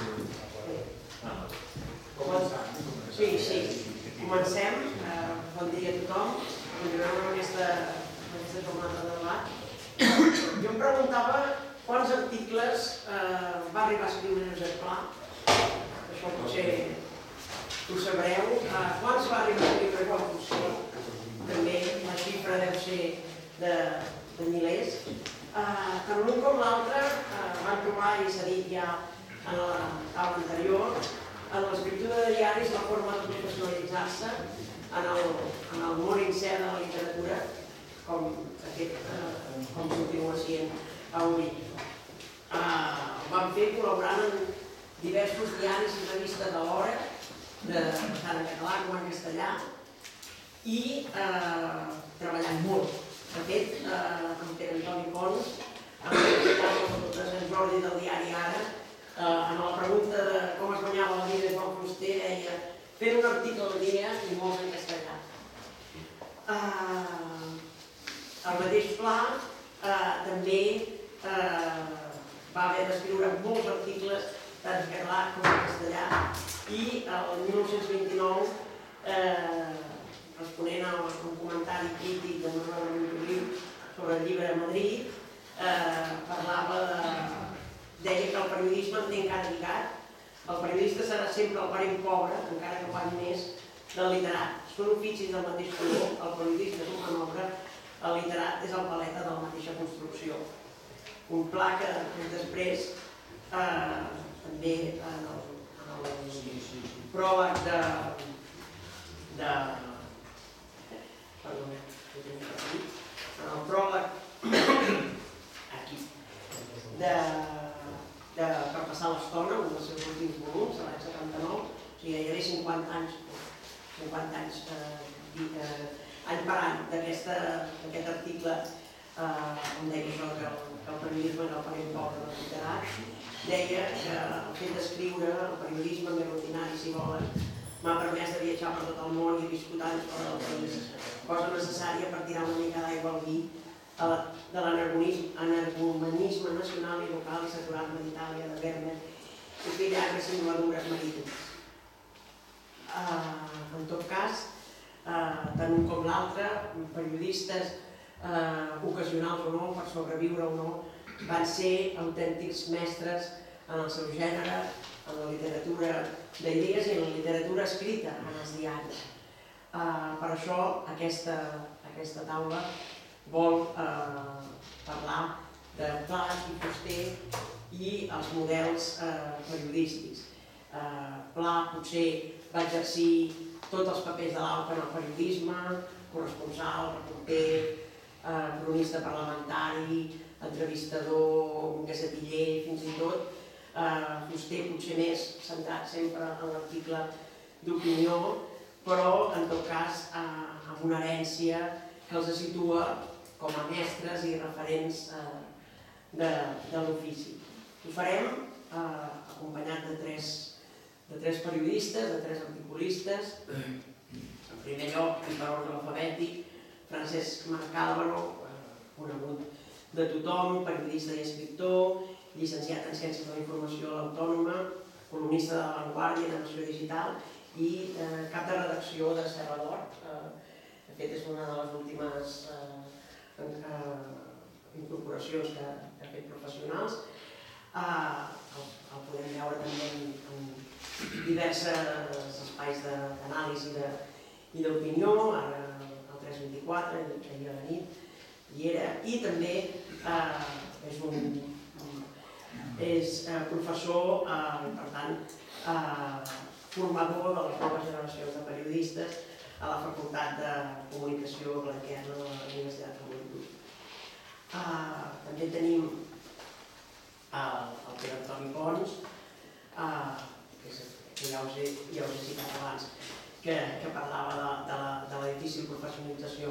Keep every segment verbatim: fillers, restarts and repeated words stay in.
Sí, sí. Comencem. Bon dia a tothom. Continuem amb aquesta jornada de debat. Jo em preguntava quants articles va arribar a escriure Josep Pla. Això potser ho sabreu. Quants va arribar a escriure Joan Fuster? També la xifra deu ser de milers. Tant l'un com l'altre van trobar, i s'ha dit ja en la taula anterior, en l'escriptura de diaris la forma de professionalitzar-se en el món incert de la literatura, com continua sent avui. Van fer col·laborant en diversos diaris i revistes de l'hora, tant en català com en castellà, i treballant molt. De fet, amb Pere Antoni Pons, amb el de Sant Jordi del diari Ara, en la pregunta de com es guanyava la vida Joan Fuster, deia fent un article al dia i molts en castellà. El mateix Pla també va haver d'escriure molts articles tant en català com en castellà i el mil nou-cents vint-i-nou, responent a un comentari crític de Manuel Montoliu sobre el llibre de Madrid, parlava de... deia que el periodisme en té encara lligat. El periodista serà sempre el parent pobre, encara que pagui més, del literat. Són oficis del mateix color, el periodista és un manobre, el literat és el paleta de la mateixa construcció. Un pla que després, també en el pròleg de... Perdó, en el pròleg aquí, de... per passar l'estona, un dels seus últims volums, l'any setanta-nou, o sigui, gairebé cinquanta anys, cinquanta anys, any per any, d'aquest article on deia això que el periodisme era el parent pobre del literat, deia que el fet d'escriure, el periodisme més rutinari, si volen, m'ha permès de viatjar per tot el món i he viscut anys fora del país, cosa necessària per tirar una mica d'aigua al vi de l'energomanisme nacional i local i saturar-me d'Itàlia, de Vermeer i fer llargues singladures marítimes. En tot cas, tant un com l'altre, periodistes ocasionals o no, per sobreviure o no, van ser autèntics mestres en el seu gènere, en la literatura d'idees i en la literatura escrita en els diaris. Per això aquesta taula vol parlar de Pla i Fuster i els models periodístics. Pla potser va exercir tots els papers de l'auca en el periodisme, corresponsal, reporter, cronista parlamentari, entrevistador, gacetiller, fins i tot. Fuster potser més centrat sempre en l'article d'opinió, però en tot cas amb una herència que els situa com a mestres i referents de l'ofici. Ho farem acompanyat de tres periodistes, de tres articulistes. En primer lloc, i per ordre alfabètic, Francesc Mercàlvaro, conegut de tothom, periodista i escriptor, llicenciat en Ciències de la Informació a l'Autònoma, columnista de La Vanguardia i de Nació Digital i cap de redacció de Serra d'Or. De fet, és una de les últimes incorporacions que ha fet professionals. El podem veure també en diversos espais d'anàlisi i d'opinió, ara al tres vint-i-quatre, ahir a la nit hi era, i també és professor, per tant, formador de les noves generacions de periodistes a la Facultat de Comunicació Blanquerna de la Universitat de Joventut. També tenim el Pere Antoni Pons, que ja us he citat abans, que parlava de la difícil professionalització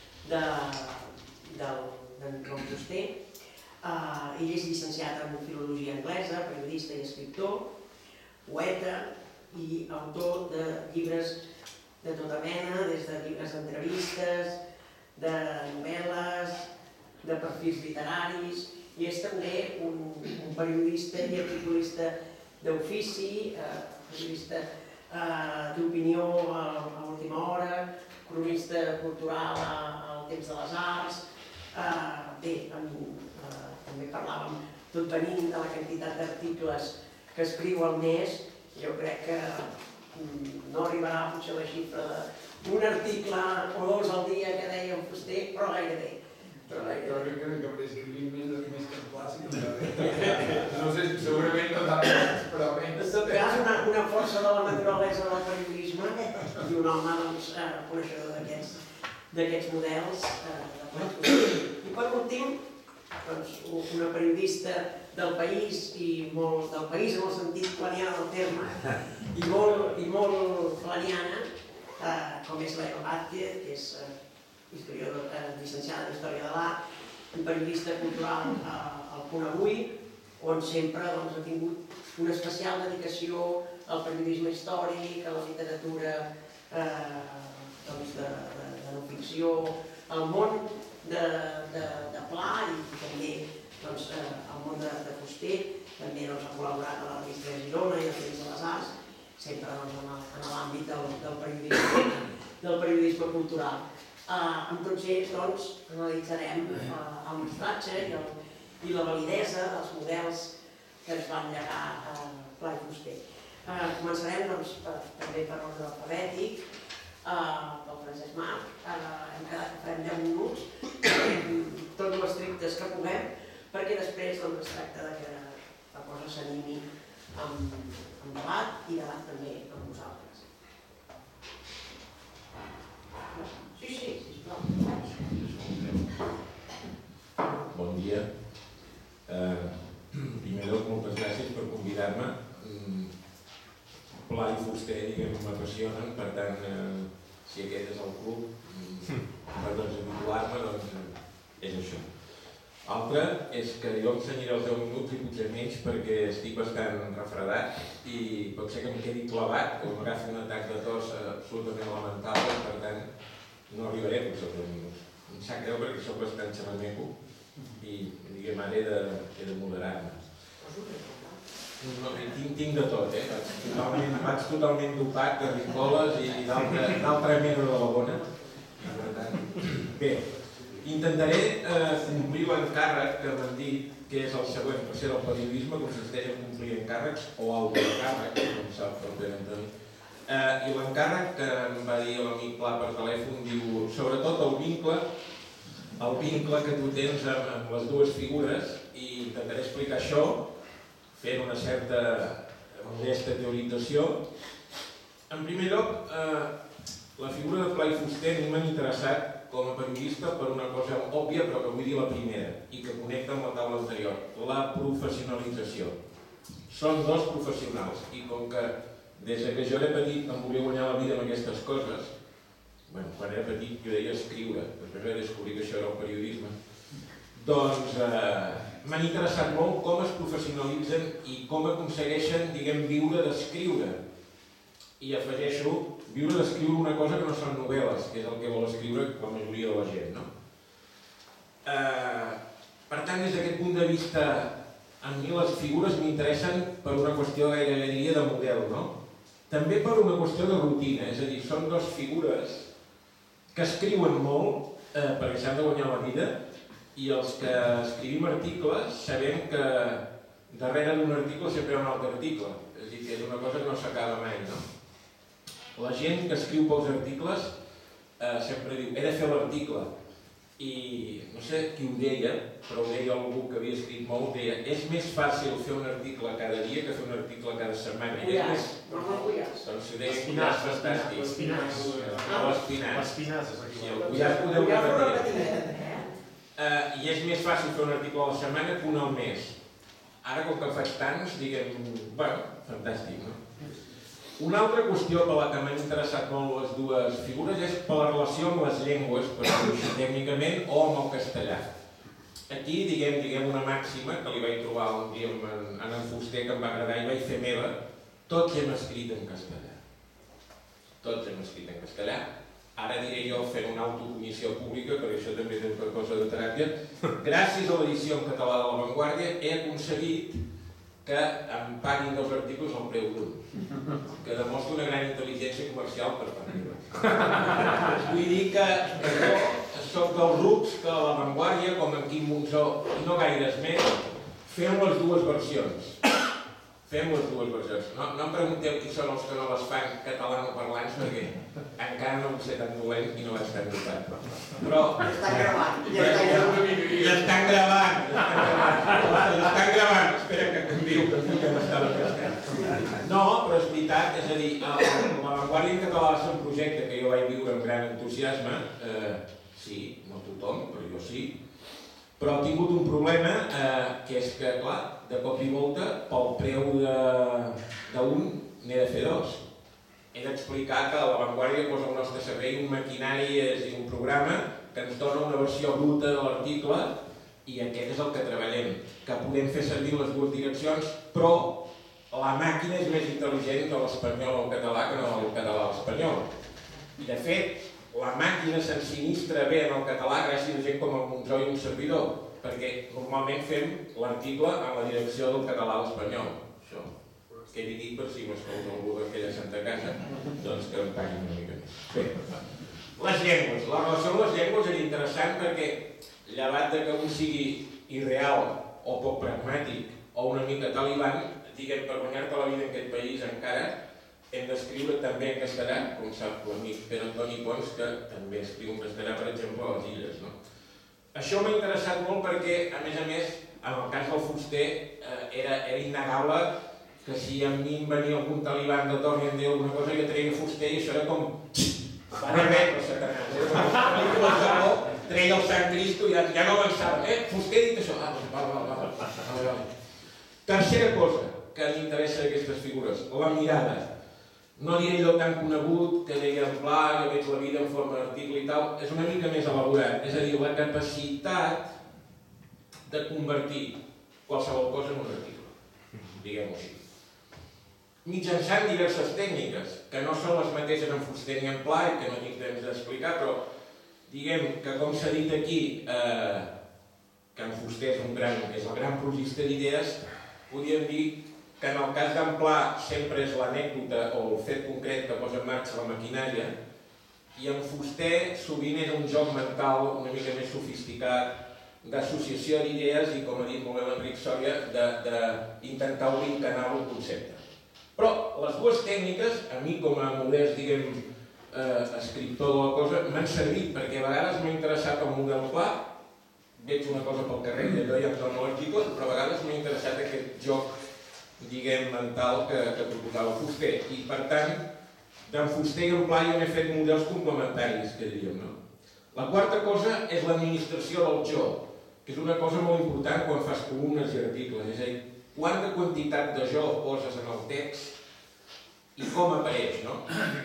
d'en Joan Fuster. Ell és llicenciat en Filologia Anglesa, periodista i escriptor, poeta i autor de llibres de tota mena, des de llibres d'entrevistes, de novel·les, de perfils literaris, i és també un periodista i articulista d'ofici, periodista d'opinió a última hora, cronista cultural al temps de les arts. Bé, també parlàvem, tot venint de la quantitat d'articles que escriu al mes, jo crec que no arribarà potser la xifra d'un article o dos al dia que deia en Fuster, però gairebé. Jo crec que acabaré escrivint més que en clàssic. No sé, segurament no tant, però menys. En tot cas, una força de la naturalesa del periodisme i un home coneixedor d'aquests models. I per últim, una periodista del país, i molt del país en el sentit planià del terme, i molt planiana, com és l'Eva Vázquez, que és llicenciada en Història de l'Art, un periodista cultural al Punt Avui, on sempre ha tingut una especial dedicació al periodisme històric, a la literatura de no ficció, al món de Pla i també al món de Fuster. També ha col·laborat a la revista de Girona i al Temps de les Arts, sempre en l'àmbit del periodisme cultural. Amb tots ells analitzarem el mostratge i la validesa dels models que ens van llegar Pla i Fuster. Començarem també per ordre alfabètic, pel Francesc Marc. Hem quedat que farem deu minuts, tots els estrictes que puguem, perquè després es tracta que la cosa s'animi amb debat i debat també amb vosaltres. Sí, sí, sisplau. Bon dia. Primer de tot, moltes gràcies per convidar-me. Pla i Fuster, diguem, m'apassionen, per tant, si aquest és el club, per habituar-me, doncs és això. L'altre és que jo ensenyaré els deu minuts i potser menys perquè estic bastant refredat i pot ser que em quedi clavat o m'agafi un atac de tos absolutament lamentable, per tant, no arribaré potser als deu minuts. Em sap greu perquè soc bastant xerrameco i, diguem, ara he de moderar-me. Tinc de tot, eh? Vaig totalment dopat de ricoles i d'altra mena de la bona. Bé, intentaré complir l'encàrrec que m'han dit, que és el següent, per ser el periodisme consisteix en complir encàrrecs o autoencàrrecs, com sap el Pere Antoni. I l'encàrrec que em va dir l'amic Pla per telèfon diu, sobretot el vincle, el vincle que tu tens amb les dues figures, i intentaré explicar això fent una certa modesta teorització. En primer lloc, la figura de Pla i Fuster a mi m'han interessat com a periodista per una cosa òbvia, però que vull dir la primera, i que connecta amb la taula anterior, la professionalització. Són dos professionals, i com que des que jo era petit em volia guanyar la vida amb aquestes coses, quan era petit jo deia escriure, després vaig descobrir que això era el periodisme, doncs m'han interessat molt com es professionalitzen i com aconsegueixen, diguem, viure d'escriure. I afegeixo, viure d'escriure una cosa que no són novel·les, que és el que vol escriure la majoria de la gent, no? Per tant, des d'aquest punt de vista, a mi les figures m'interessen per una qüestió gairebé diria de model, no? També per una qüestió de rutina, és a dir, són dues figures que escriuen molt perquè s'han de guanyar la vida i els que escrivim articles sabem que darrere d'un article sempre hi ha un altre article, és a dir, que és una cosa que no s'acaba mai, no? La gent que escriu pels articles sempre diu, he de fer l'article, i no sé qui ho deia, però ho deia algú que havia escrit molt, deia, és més fàcil fer un article cada dia que fer un article cada setmana. Puyàs, no no Puyàs. Doncs ho deia Puyàs, fantàstic. L'Espinàs. L'Espinàs. Sí, el Puyàs podeu repetir. I és més fàcil fer un article a la setmana que un al mes. Ara, com que faig tants, diguem, bueno, fantàstic, no? Una altra qüestió per la que m'han interessat molt les dues figures és per la relació amb les llengües, per dir-ho així tècnicament, o amb el castellà. Aquí, diguem, una màxima que li vaig trobar un dia en en Fuster que em va agradar i vaig fer meva, tots hem escrit en castellà. Tots hem escrit en castellà. Ara diré jo fent una autocomissió pública, perquè això també és una cosa de teràpia, gràcies a l'edició en català de La Vanguardia he aconseguit que em paguin dos articles al preu d'un, que demostra una gran intel·ligència comercial per part meva. Vull dir que jo soc dels rucs que a La Vanguardia, com en Quim Monzó i no gaires més, fem les dues versions. Fem les dues versions. No, no em pregunteu qui són els que no les fan catalanoparlants, perquè encara no vull ser tan dolent i no vaig tan notat. Però... Estan gravant. Ja estan gravant. Estan gravant. Espera que conviu, que m'estava cascant. No, però és veritat, és a dir, La Vanguardia en català va ser un projecte que jo vaig viure amb gran entusiasme. Sí, no tothom, però jo sí. Però ha tingut un problema, que és que, clar, de cop i volta, pel preu d'un, n'he de fer dos. He d'explicar que La Vanguardia posa al nostre servei un maquinari i un programa que ens dona una versió bruta de l'article i aquest és el que treballem, que podem fer servir les dues direccions, però la màquina és més intel·ligent de l'espanyol al català que no del català a l'espanyol. I, de fet, la màquina s'ensinistra bé en el català gràcies a gent com el Monzó i un servidor, perquè normalment fem l'article en la direcció del català a l'espanyol. Això, que he dit per si m'escolta algú d'aquella Santa Casa, doncs que em paguin una mica més. Bé, les llengües. La relació amb les llengües és interessant perquè, llevat que un sigui irreal o poc pragmàtic o una mica talibán, diguem, per guanyar-te la vida en aquest país encara, hem d'escriure també en castellà, com sap l'amic Pere Antoni Pons, que també escriu en castellà, per exemple, a les Illes. Això m'ha interessat molt perquè, a més a més, en el cas del fuster, era innegable que si a mi em venia algun talibán de torn i em deia alguna cosa, jo treia fuster i això era com... Va remetre, Satanàs. Treia el Sant Cristo i ja no avançava. Eh, fuster dit això. Ah, doncs, val, val, val. Tercera cosa que m'interessa d'aquestes figures, la mirada. No diré allò tan conegut que deia en pla, que veig la vida en forma d'article i tal, és una mica més elaborat, és a dir, la capacitat de convertir qualsevol cosa en un article, diguem-ho així. Mitjançant diverses tècniques, que no són les mateixes en fuster ni en pla i que no tinc temps d'explicar, però diguem que, com s'ha dit aquí, que en fuster és un gran, és el gran prosista d'idees, podríem dir que en el cas d'en Pla sempre és l'anècdota o el fet concret que posa en marxa la maquinària, i en fuster sovint és un joc mental una mica més sofisticat, d'associació d'idees i, com ha dit molt bé l'Enric Sòria, d'intentar obrir un canal, un concepte. Però les dues tècniques, a mi com a modest, diguem, escriptor de la cosa, m'han servit perquè a vegades m'ha interessat el model pla, veig una cosa pel carrer i allò ja em dona l'article, però a vegades m'ha interessat aquest joc, diguem, mental que proposava fuster. I, per tant, d'en fuster i en pla jo n'he fet models complementaris, que diríem, no? La quarta cosa és l'administració del jo, que és una cosa molt important quan fas columnes i articles, és a dir, quanta quantitat de jo poses en el text i com apareix, no?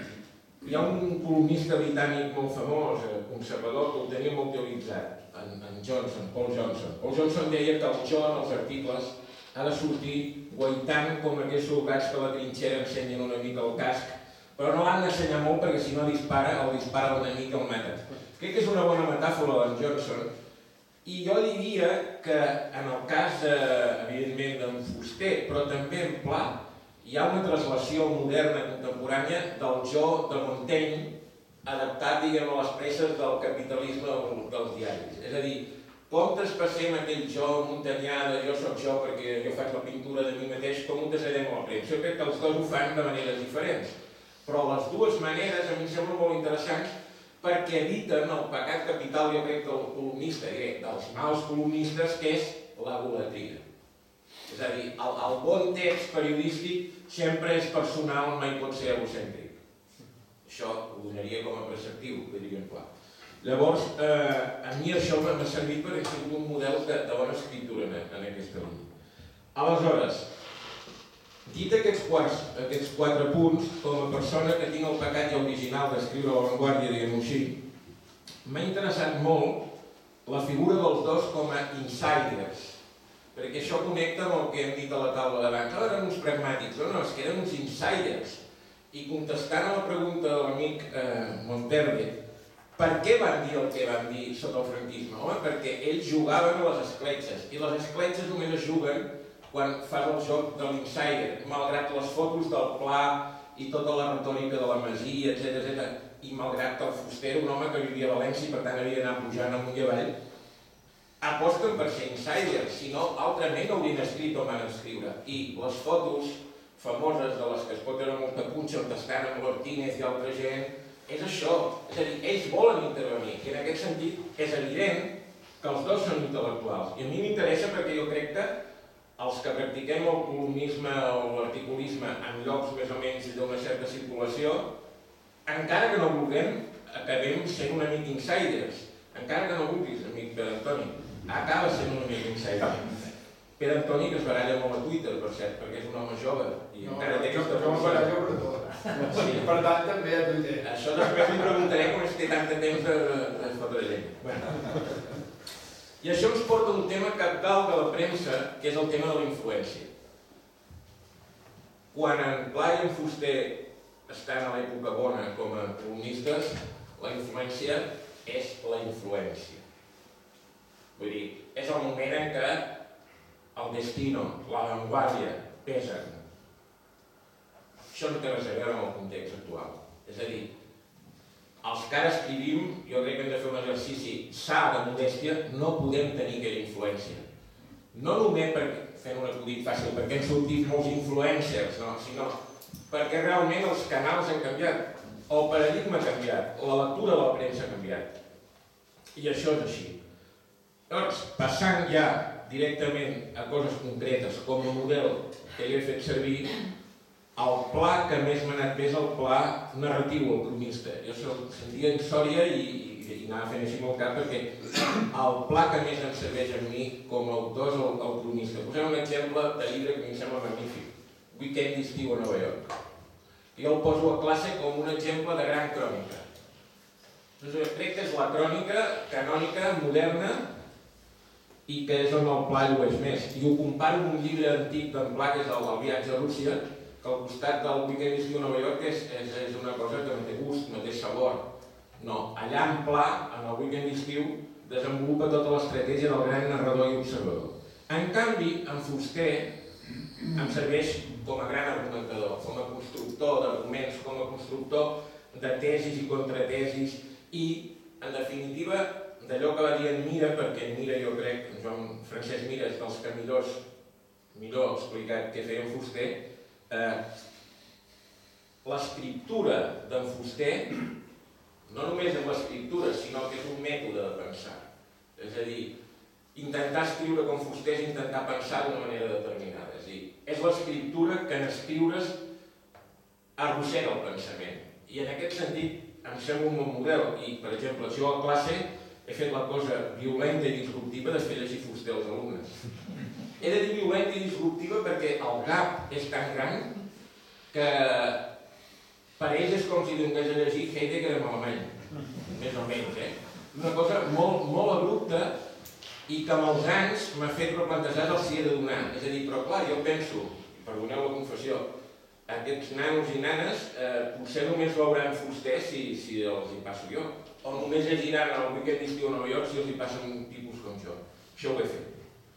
Hi ha un columnista britànic molt famós, conservador, que ho tenia molt teoritzat, en Johnson, Paul Johnson. Paul Johnson deia que el jo en els articles ha de sortir guaitant com aquells soldats que a la trinxera ensenyen una mica el casc, però no l'han d'ensenyar molt perquè si no dispara, el dispara l'enemic i el mata. Crec que és una bona metàfora d'en Johnson, i jo diria que en el cas, evidentment, d'en fuster, però també en Pla, hi ha una translació moderna, contemporània, del jo de Montaigne, adaptat, diguem, a les presses del capitalisme dels diaris. És a dir, com traspassem aquell jo montanyà de jo soc jo perquè jo faig la pintura de mi mateix, com ho traslladem a la premsa? Jo crec que els dos ho fan de maneres diferents. Però les dues maneres a mi em semblen molt interessants perquè eviten el pecat capital, jo crec, del columnista, dels mals columnistes, que és l'egolatria. És a dir, el bon text periodístic sempre és personal, mai pot ser egocèntric. Això ho donaria com a preceptiu, que diríem clar. Llavors, a mi això m'ha servit per ser un model de bona escriptura en aquesta línia. Aleshores, dit aquests quatre punts, com a persona que tinc el pecat ja original d'escriure a La Vanguardia, diguem-ho així, m'ha interessat molt la figura dels dos com a insiders, perquè això connecta amb el que hem dit a la taula d'abans. No eren uns pragmàtics, no, no, és que eren uns insiders. I contestant a la pregunta de l'amic Monterde, per què van dir el que van dir sota el franquisme? Home, perquè ells jugaven a les escletxes, i les escletxes només es juguen quan fas el joc de l'insider, malgrat les fotos del pla i tota la retòrica de la masia, etcètera, i malgrat que el fuster era un home que vivia a València i per tant havia d'anar pujant amunt i avall, aposten per ser insiders, si no, altrament no haurien escrit on van escriure. I les fotos famoses de les que es pot veure molta punxa on estan amb l'Ortínez i altra gent, és això. És a dir, ells volen intervenir, i en aquest sentit és evident que els dos són intel·lectuals. I a mi m'interessa perquè jo crec que els que practiquem el columnisme o l'articulisme en llocs més o menys d'una certa circulació, encara que no vulguem, acabem sent una mica insiders. Encara que no vulguis, amic Pere Antoni, acaba sent una mica insider. Pere Antoni, que es baralla molt a Twitter, per cert, perquè és un home jove i no, encara té aquesta jo em barallo per tot. Sí. Per tant, també a Twitter. Això després li preguntaré com és que té tant de temps de, de fotre gent. Bueno. I això ens porta a un tema cabdal de la premsa, que és el tema de la influència. Quan en Pla i en Fuster estan a l'època bona com a columnistes, la influència és la influència. Vull dir, és el moment en què el destino, la vanguardia, pesen. Això no té res a veure amb el context actual. És a dir, els que ara escrivim, jo crec que hem de fer un exercici sa de modèstia, no podem tenir aquella influència. No només perquè, fent un acudit fàcil, perquè han sortit molts influencers, no, sinó perquè realment els canals han canviat, el paradigma ha canviat, la lectura de la premsa ha canviat. I això és així. Llavors, passant ja directament a coses concretes, com el model que jo he fet servir, el pla que més m'ha anat bé és el pla narratiu, el cronista. Jo sentia en Sòria i, i, i anava fent així molt cap perquè el pla que més em serveix a mi com a autor és el, el cronista. Posem un exemple de llibre que em sembla magnífic, Weekend d'estiu a Nova York. Jo el poso a classe com un exemple de gran crònica. Doncs crec que és la crònica canònica, moderna, i que és on el Pla llueix més. I ho comparo amb un llibre antic d'en Pla, que és el, el viatge a Rússia, que al costat del Weekend d'estiu a Nova York és, és, és una cosa que no té gust, no té sabor. No, allà en Pla, en el Weekend d'estiu, desenvolupa tota l'estratègia del gran narrador i observador. En canvi, en Fuster em serveix com a gran argumentador, com a constructor d'arguments, com a constructor de tesis i contratesis i, en definitiva, d'allò que va dir en Mira, perquè en Mira jo crec, en Joan Francesc Mira és dels que millors, millor explicat què feia en Fuster, eh, l'escriptura d'en Fuster no només és l'escriptura, sinó que és un mètode de pensar. És a dir, intentar escriure com Fuster és intentar pensar d'una manera determinada. És a dir, és l'escriptura que en escriure's arrossega el pensament. I en aquest sentit em sembla un bon model. I, per exemple, jo a classe he fet la cosa violenta i disruptiva de fer llegir Fuster als alumnes. He de dir violenta i disruptiva perquè el gap és tan gran que per ells és com si donés a llegir Heidegger en alemany, més o menys, eh? Una cosa molt, molt abrupta i que amb els anys m'ha fet replantejar el si he de donar. És a dir, però clar, jo penso, perdoneu la confessió, aquests nanos i nanes eh, potser només veuran Fuster si, si els hi passo jo. O només llegiran el Weekend d'estiu a Nova York si els hi passa un tipus com jo. Això ho he fet.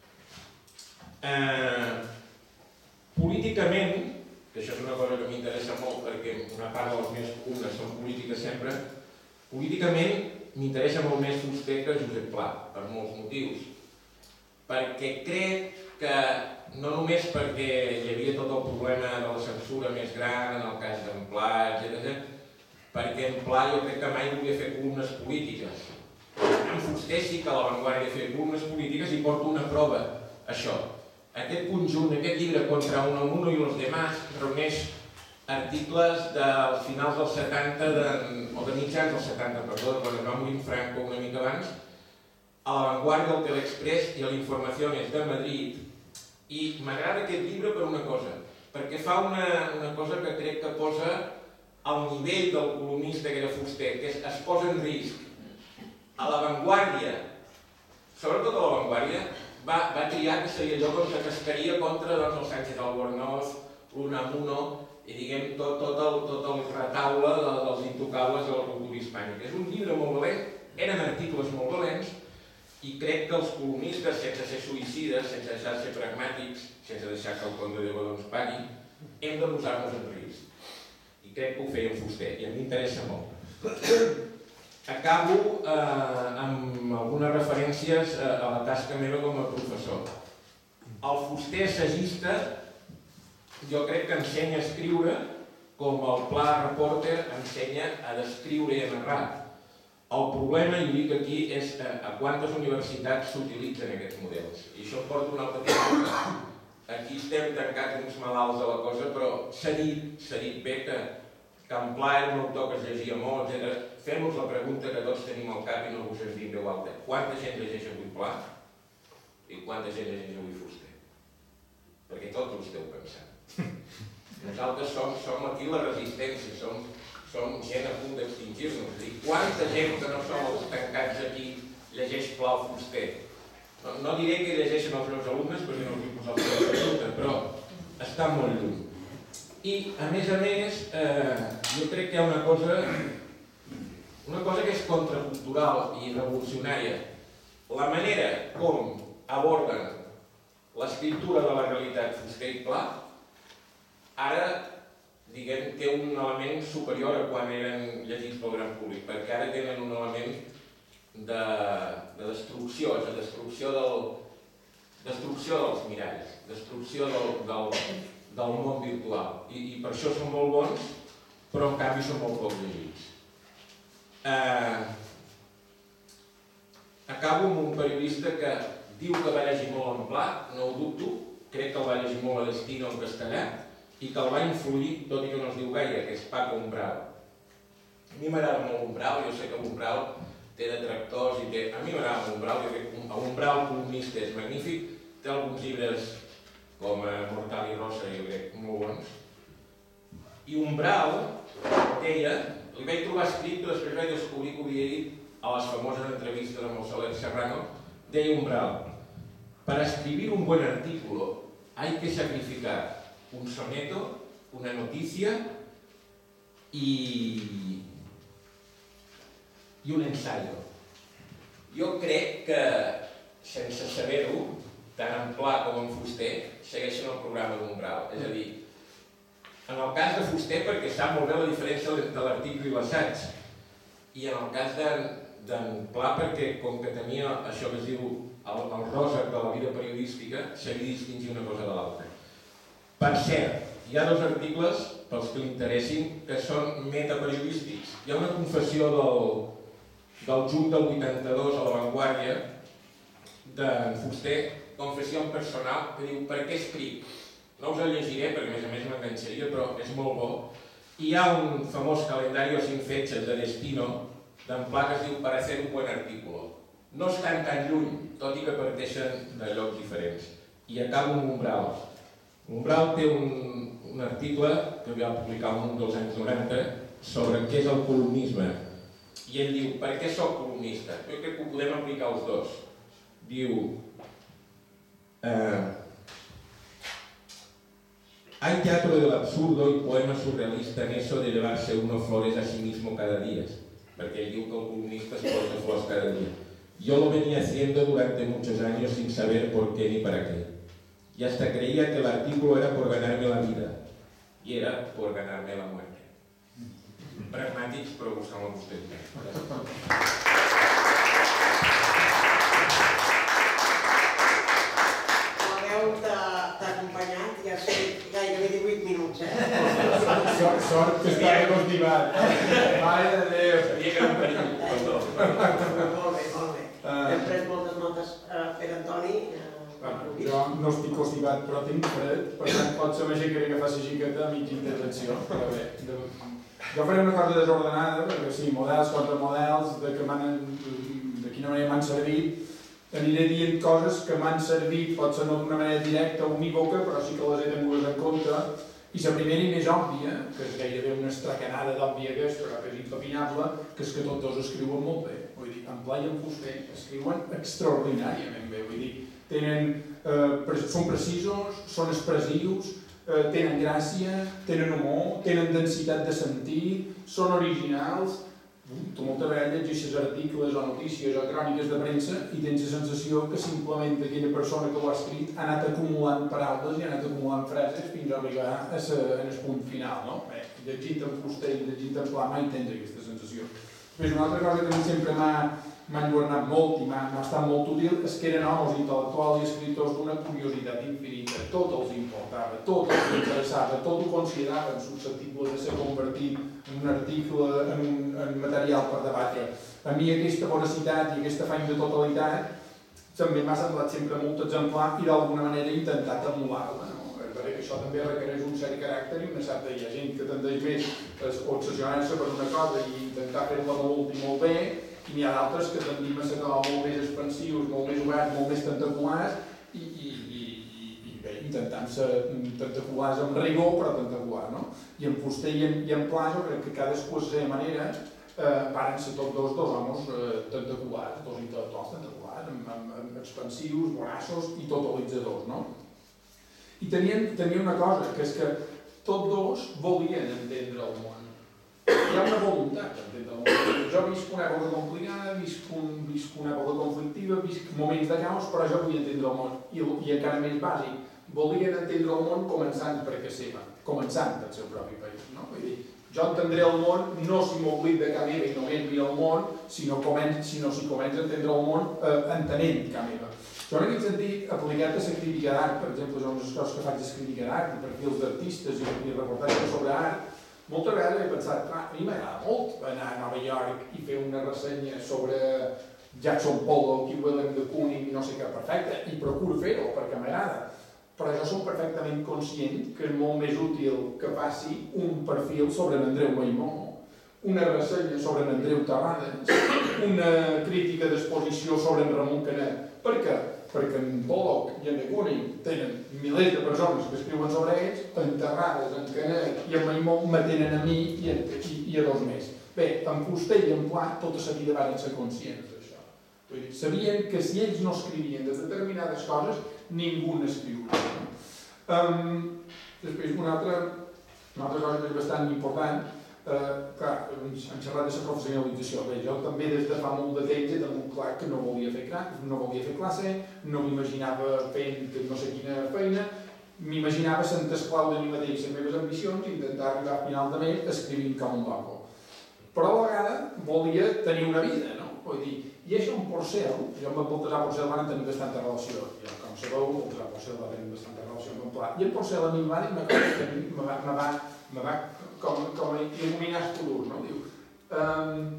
Eh, políticament, que això és una cosa que m'interessa molt perquè una part de les meves columnes són polítiques sempre, políticament m'interessa molt més Fuster que Josep Pla, per molts motius. Perquè crec que, no només perquè hi havia tot el problema de la censura més gran en el cas d'en Pla, etcètera, perquè en Pla jo crec que mai volia fer columnes polítiques. En Fuster sí que a la Vanguardia feia columnes polítiques i porto una prova, això. Aquest conjunt, aquest llibre Contra uno uno i los demás, reuneix articles dels finals dels setanta, de, o de mitjans dels setanta, perdó, quan es va morir Franco una mica abans, a la Vanguardia, al Telexpress i a l'Informaciones de Madrid. I m'agrada aquest llibre per una cosa, perquè fa una, una cosa que crec que posa al nivell del columnista que era Fuster, que es, es posa en risc. A la Vanguardia, sobretot a la Vanguardia, va, va triar que seria allò com que cascaria contra doncs, el Sánchez Albornoz, l'Unamuno, i diguem tot, tot, el, tot el retaule de, dels intocables de la cultura hispànica. És un llibre molt valent, eren articles molt valents, I crec que els columnistes, sense ser suïcides, sense deixar de ser pragmàtics, sense deixar que el Conde de Godó ens pagui, hem de posar-nos en risc. I crec que ho feia en Fuster, i a mi m'interessa molt. Acabo eh, amb algunes referències a la tasca meva com a professor. El Fuster assagista jo crec que ensenya a escriure com el Pla Reporter ensenya a descriure i a narrar. El problema, i ho dic aquí, és a quantes universitats s'utilitzen aquests models. I això em porta un altre tema. Aquí estem tancats uns malalts de la cosa, però s'ha dit, s'ha dit bé que, que en Pla era un autor que es llegia molt, etcètera. Fem-nos la pregunta que tots tenim al cap i no us has dit en veu alta. Quanta gent llegeix avui Pla i quanta gent llegeix avui Fuster? Perquè tots ho esteu pensant. Nosaltres som, som aquí la resistència, som... som gent a punt d'extingir-nos. És a dir, quanta gent que no som els tancats aquí llegeix Pla o Fuster? No, no diré que llegeixen els meus alumnes perquè no els vull posar el pregunta, però està molt lluny. I, a més a més, eh, jo crec que hi ha una cosa, una cosa que és contracultural i revolucionària. La manera com aborden l'escriptura de la realitat Fuster i Pla, ara diguem, té un element superior a quan eren llegits pel gran públic, perquè ara tenen un element de, de destrucció, és a dir, destrucció, del, destrucció dels miralls, destrucció del, del, del món virtual. I, I per això són molt bons, però en canvi són molt poc llegits. Eh, acabo amb un periodista que diu que va llegir molt en Pla, no ho dubto, crec que el va llegir molt a Destino en castellà, i que el va influir, tot i que no es diu gaire, que és Paco Umbral. A mi m'agrada molt Umbral, jo sé que Umbral té detractors i té... A mi m'agrada Umbral, jo crec que Umbral columnista és magnífic, té alguns llibres com Mortal i Rosa, jo crec, molt bons. I Umbral deia, li vaig trobar escrit, però després vaig descobrir que ho havia dit a les famoses entrevistes amb el Soler Serrano, deia Umbral, para escribir un buen artículo hay que sacrificar un soneto, una noticia y, y un ensayo. Jo crec que, sense saber-ho, tant en Pla com en Fuster, segueixen el programa d'Umbral. És a dir, en el cas de Fuster, perquè sap molt bé la diferència de l'article i l'assaig, i en el cas d'en Pla, perquè com que tenia això que es diu el, el rosa de la vida periodística, sabia distingir una cosa de l'altra. Per cert, hi ha dos articles, pels que li interessin, que són metaperiodístics. Hi ha una confessió del, del juny del vuitanta-dos a La Vanguardia, d'en Fuster, confessió personal, que diu per què escric? No us el llegiré, perquè a més a més m'enganxaria, però és molt bo. I hi ha un famós calendari sin fechas de Destino, d'en Pla, que es diu para hacer un buen artículo. No estan tan lluny, tot i que parteixen de llocs diferents. I acabo amb Umbral. Umbral té un, un article que va publicar al Mundo dels anys noranta sobre què és el columnisme. I ell diu, per què soc columnista? Jo crec que ho podem aplicar els dos. Diu, eh, hay teatro del absurdo y poema surrealista en eso de llevarse uno flores a sí mismo cada día. Perquè ell diu que el columnista es porta flors cada dia. Yo lo venía haciendo durante muchos años sin saber por qué ni para qué. Y hasta creía que el artículo era por ganarme la vida. Y era por ganarme la muerte. Pragmàtics, però buscant-lo vostè. La veu t'ha acompanyat i has fet gairebé divuit minuts, eh? Sort que està constipat. Mare de Déu. Sabia que era un perill. Perdó. Molt bé, molt bé. Hem pres moltes notes per Antoni. Jo no estic constipat, però tinc fred, per tant potser m'aixecaré que faci xiqueta a mitja intervenció. Però bé, jo faré una cosa desordenada, perquè sí, models contra models, de, de quina manera m'han servit, aniré dient coses que m'han servit, potser no d'una manera directa o unívoca, però sí que les he tingut en compte. I la primera i més òbvia, que és gairebé una estracanada d'òbvia que és, però que és impepinable, que és que tots dos escriuen molt bé. Vull dir, en Pla i en Fuster escriuen extraordinàriament bé. Vull dir, tenen, eh, són precisos, són expressius, eh, tenen gràcia, tenen humor, tenen densitat de sentir, són originals tu moltes vegades llegeixes articles o notícies o cròniques de premsa i tens la sensació que simplement aquella persona que ho ha escrit ha anat acumulant paraules i ha anat acumulant frases fins a arribar a sa, en el punt final, no? Bé, llegint en fuster i llegint en pla mai tens aquesta sensació. Després, una altra cosa que a mi sempre m'ha enlluernat molt i m'ha estat molt útil és que eren homes intel·lectuals i escriptors d'una curiositat infinita. Tot els importava, tot els interessava, tot ho consideraven susceptible de ser convertit en un article, en un en material per debatre. A mi aquesta voracitat i aquesta afany de totalitat també m'ha semblat sempre molt exemplar i d'alguna manera he intentat emular-la. No? És veritat que això també requereix un cert caràcter i una certa... Hi ha gent que tendeix més a obsessionar-se per una cosa i intentar fer-la molt i molt bé, i n'hi ha d'altres que tendim a ser molt més expansius, molt més oberts, molt més tentaculars i, i, i, i, i bé, intentant ser tentaculars amb rigor, però tentaculars, no? I en Fuster i en, i en Pla, jo crec que cadascú a la seva manera eh, varen ser tots dos, dos homes eh, tentaculars, dos intel·lectuals tentaculars, amb, amb, amb expansius, voraços i totalitzadors, no? I tenien, tenien una cosa, que és que tots dos volien entendre el món. Hi ha una voluntat d'entendre el món. Jo visc una època complicada, visc, un, visc una època conflictiva, visc moments de caos, però jo vull entendre el món. I, i encara més bàsic, volien entendre el món començant per casa seva, començant pel seu propi país. No? Vull dir, jo entendré el món no si m'oblid de casa meva i només miro el món, sinó, començ, sinó si començo a entendre el món eh, entenent casa meva. Jo en aquest sentit, aplicat a la crítica d'art, per exemple, són les coses que faig de crítica d'art, i perfils d'artistes i, i reportatges sobre art, moltes vegades he pensat, clar, a mi m'agrada molt anar a Nova York i fer una ressenya sobre Jackson Pollock i Willem de Kooning i no sé què, perfecte, i procuro fer-ho perquè m'agrada. Però jo som perfectament conscient que és molt més útil que faci un perfil sobre l'Andreu Maimó, una ressenya sobre l'Andreu Terrades, una crítica d'exposició sobre en Ramon Canet. Per què? Perquè en Pollock i en de Kooning tenen milers de persones que escriuen sobre ells, en Terrades, en Canet i en Maimó me tenen a mi i, en, i, i a dos més. Bé, en Fuster i en Pla tota la vida van ser conscients d'això. Vull dir, sabien que si ells no escrivien de determinades coses, ningú n'escriuria. Um, després, una altra, una altra cosa que és bastant important, Uh, clar, hem xerrat de la professionalització. Bé, jo també des de fa molt de temps he tingut clar que no volia fer, no volia fer classe, no m'imaginava fent no sé quina feina, m'imaginava sent esclau de mi mateix les meves ambicions i intentar arribar a final de mes escrivint com un loco. Però a la vegada volia tenir una vida, no? Vull dir, i això amb Porcel, jo amb el Baltasar Porcel van tenir bastanta relació. Jo, com sabeu, el Baltasar Porcel va tenir bastanta relació amb el Pla. I en Porcel a mi em va dir una cosa que a mi me va, me va, me va com, com a il·luminar el futur, no? Diu, um,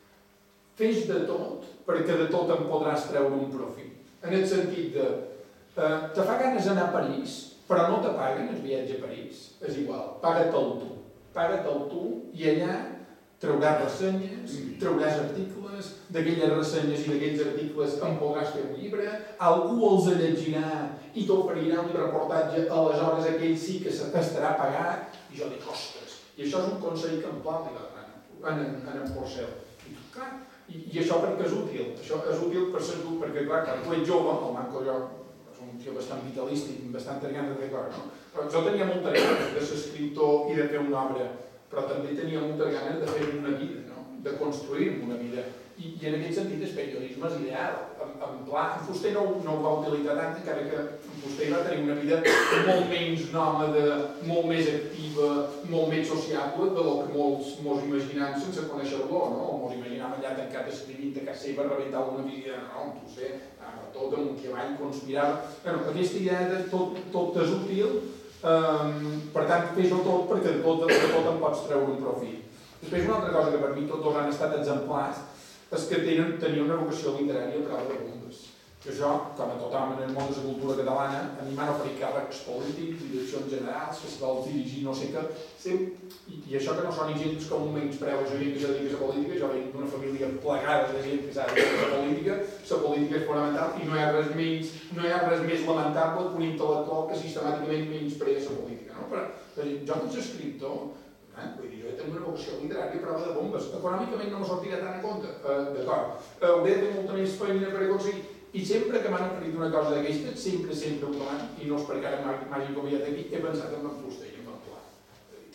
fes de tot, perquè de tot en podràs treure un profit. En el sentit de, uh, te fa ganes d'anar a París, però no te paguen el viatge a París. És igual, paga't-el tu. Paga't-el tu i allà trauràs ressenyes, trauràs articles, d'aquelles ressenyes i d'aquells articles en podràs fer un llibre, algú els llegirà i t'oferirà un reportatge, aleshores aquell sí que estarà pagat, i jo dic, ostres, i això és un consell que em Pla li va donar en, en en Porcel. I, clar, i, i això perquè és útil, això és útil per ser tu, perquè clar, quan tu ets jove, el Manco jo és un tio bastant vitalístic, bastant gana de fer coses, no? Però jo tenia molta ganes de ser escriptor i de fer una obra, però també tenia moltes ganes de fer una vida, no? De construir una vida. I, i en aquest sentit el periodisme és ideal. En, en Pla, en Fuster no, no ho va utilitzar tant, encara que en Fuster va tenir una vida molt menys nòmada, molt més activa, molt més sociable de lo que molts mos imaginem sense conèixer-lo, no? O mos imaginem allà tancat escrivint a casa seva, rebentar una vida, no, no ho sé, tot amunt i avall, conspirava. Bueno, aquesta idea de tot, tot és útil, um, per tant, fes-ho tot perquè de tot, de tot en pots treure un profit. Després, una altra cosa que per mi tots dos han estat exemplars és que tenen, tenien una vocació literària a prova de bombes. Que això, com a tothom en el món de la cultura catalana, a mi m'han oferit càrrecs polítics, direccions generals, festivals dirigir no sé què, i, i això que no són gens com un menyspreu a gent que s'ha dedicat a la política, jo venc d'una família plegada de gent que s'ha dedicat a la política, la política és fonamental i no hi ha res, menys, no hi ha res més lamentable que un intel·lectual que sistemàticament menysprea la política. No? Però, jo que ets escriptor, Eh? Vull dir, jo he tingut una vocació literària a prova de bombes. Econòmicament no me sortirà tant a compte. Eh, D'acord. Hauré de fer molta més feina per aconseguir. I sempre que m'han oferit una cosa d'aquestes, sempre, sempre ho demano, i no és perquè ara m'hagi convidat aquí, he pensat en en Fuster i en en Pla.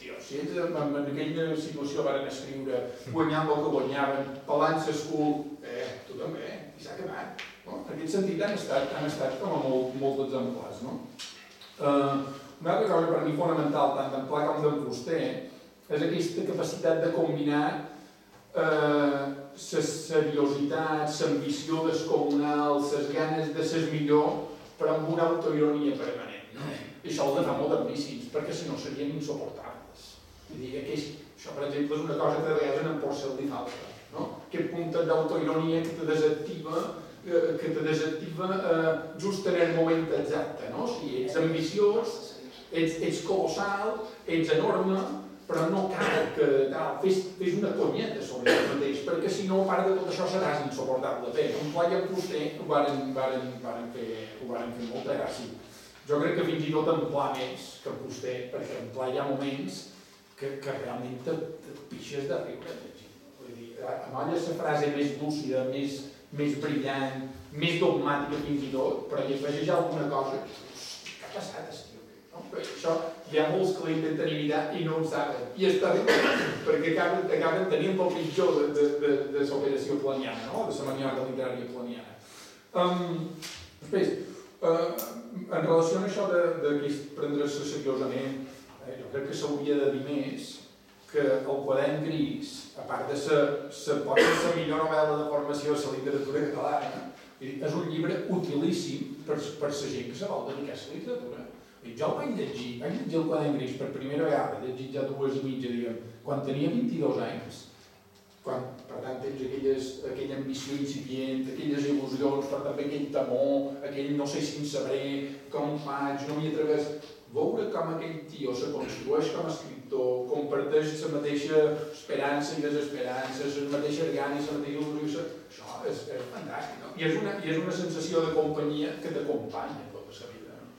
tio, si ells en, en aquella situació van escriure guanyant el que guanyaven, pelant l'escul, eh, tu també, i s'ha acabat. No? En aquest sentit han estat, han estat com a molt, molt exemplars. No? Uh, una altra cosa per mi fonamental, tant d'en Pla com d'en Fuster, és aquesta capacitat de combinar la uh, seriositat, l'ambició descomunal, les ganes de ser millor, però amb una autoironia permanent. No? I això els fa molt ambicis, perquè si no serien insuportables. Vull dir, aquest, això, per exemple, és una cosa que de vegades en Porcel li falta. No? Aquest punt d'autoironia que te desactiva, eh, que te desactiva eh, just en el moment exacte. No? O sigui, ets ambiciós, ets, ets colossal, ets enorme, però no cal que tal, fes, fes una conyeta sobre el mateix, perquè si no, a part de tot això, seràs insuportable. Bé, en Pla i en Fuster ho varen, varen, varen, fer, ho varen fer molta gràcia. Jo crec que fins i tot en Pla més que en Fuster, perquè en Pla hi ha moments que, que realment te, te pixes de riure. Vull dir, amb ella és la frase més lúcida, més, més brillant, més dogmàtica fins i tot, però hi afegeix alguna cosa que, hosti, què ha passat, estiu? No? Això hi ha molts que la intenten imitar i no ho saben. I està bé, perquè acaben, acaben tenint el pitjor de, de, de, de l'operació planiana, no? De la maniobra literària planiana. Um, després, uh, en relació amb això de, de prendre-se seriosament, eh, jo crec que s'hauria de dir més que el Quadern Gris, a part de ser la millor novel·la de formació de la literatura catalana, és un llibre utilíssim per, per la gent que se vol dedicar a la literatura. Jo el vaig llegir, vaig llegir el Quadern Gris per primera vegada, he llegit ja dues i mitja, diguem, quan tenia vint-i-dos anys, quan, per tant, tens aquelles, aquella ambició incipient, aquelles il·lusions, però també aquell temor, aquell no sé si en sabré, com ho faig, no m'hi atreveix. Veure com aquell tio se construeix com a escriptor, comparteix la mateixa esperança i desesperança, les mateixes ganes, la mateixa il·lusió, això és, és fantàstic, no? I és, una, I és una sensació de companyia que t'acompanya tota la vida.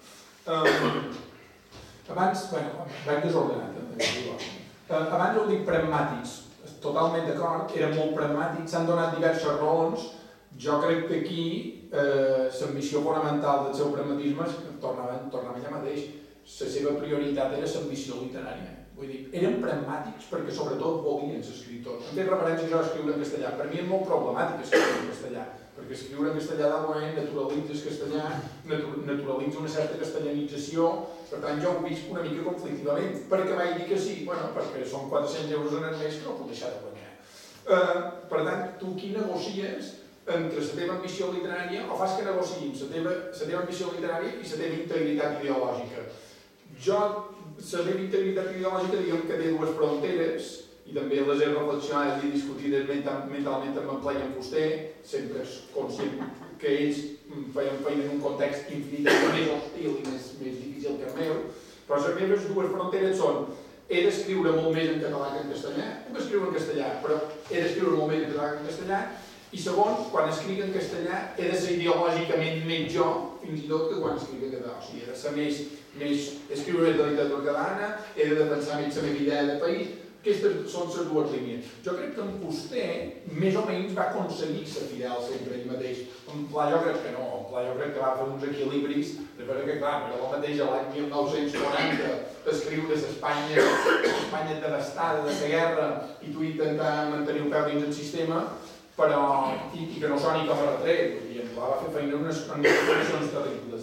Um, abans, bueno, vaig desordenat, eh? uh, abans ho dic pragmàtics, totalment d'acord, eren molt pragmàtics, s'han donat diverses raons. Jo crec que aquí eh, l'ambició fonamental del seu pragmatisme tornava, tornava allà mateix, la seva prioritat era l'ambició literària. Vull dir, eren pragmàtics perquè sobretot volien ser escriptors. Em té referència jo a escriure en castellà. Per mi és molt problemàtic escriure en castellà, perquè escriure en castellà d'alguna naturalitza el castellà, naturalitza una certa castellanització, per tant jo ho visc una mica conflictivament. Per què vaig dir que sí? Bueno, perquè són quatre-cents euros en el mes que no puc deixar de guanyar. Uh, per tant, tu aquí negocies entre la teva ambició literària o fas que negociïn la teva, la teva ambició literària i la teva integritat ideològica. Jo, la meva integritat ideològica, diguem que té dues fronteres, i també les he reflexionades i discutides mentalment amb en Pla i en Fuster, sempre conscient que ells feien feina en un context infinitament més hostil i més, més difícil que el meu, però les meves dues fronteres són he d'escriure molt més en català que en castellà, puc escriure en castellà, però he d'escriure molt més en català que en castellà, i segon, quan escric en castellà he de ser ideològicament més jo, fins i tot que quan escric en català, o sigui, he de ser més, més escriure més de literatura catalana, he de defensar més la meva idea de país. Aquestes són les dues línies. Jo crec que en Fuster més o menys va aconseguir ser fidel sempre ell mateix. En Pla jo crec que no, en Pla jo crec que va fer uns equilibris, perquè clar, era el mateix l'any mil nou-cents quaranta escriure l'Espanya Espanya devastada de la guerra i tu intentar mantenir un peu dins el sistema, però i, i que no soni com a retret, i en Pla va fer feina en unes condicions terribles.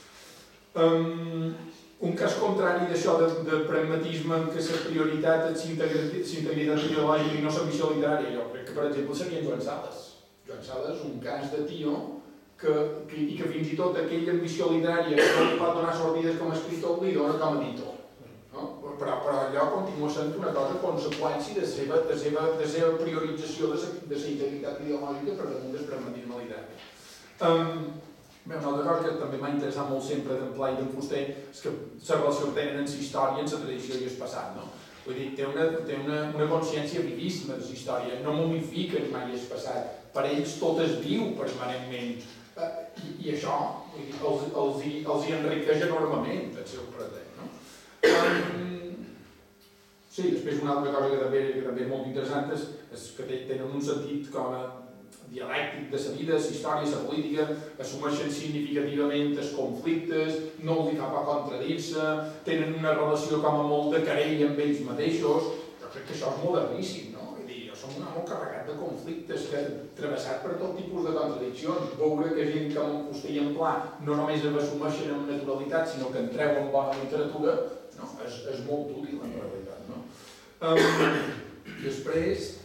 Um, Un cas contrari d'això de, de pragmatisme en què la prioritat és l'integritat ideològica i no l'ambició literària, jo crec que, per exemple, seria en Joan Sales. Joan Sales és un cas de tio que, que, i que fins i tot aquella ambició literària que no li pot donar sortides com a escriptor li dona com a editor. No? Però, però allò continua sent una cosa conseqüència de seva, de seva, de seva priorització de la integritat ideològica per damunt del pragmatisme literari. Um, Bé, una altra cosa que també m'ha interessat molt sempre d'en Pla i d'en Fuster és que la relació que tenen en la història, en la tradició i el passat, no? Vull dir, té una, té una, una consciència vivíssima de la història, no momifiquen mai el passat, per ells tot es viu permanentment, uh, i, i això vull dir, els, els, hi, els hi enriqueix enormement el seu present, no? Um, sí, després una altra cosa que també, que també és molt interessant és, és que tenen un sentit com a dialèctic de la vida, la història, la política, assumeixen significativament els conflictes, no els fa por contradir-se, tenen una relació com a molt de querella amb ells mateixos. Jo crec que això és moderníssim, no? Vull dir, jo som un home carregat de conflictes, que travessat per tot tipus de contradiccions, veure que gent com en Fuster i en Pla no només assumeixen amb naturalitat, sinó que en treuen bona literatura, no? és, és molt útil en realitat, no? Um, després,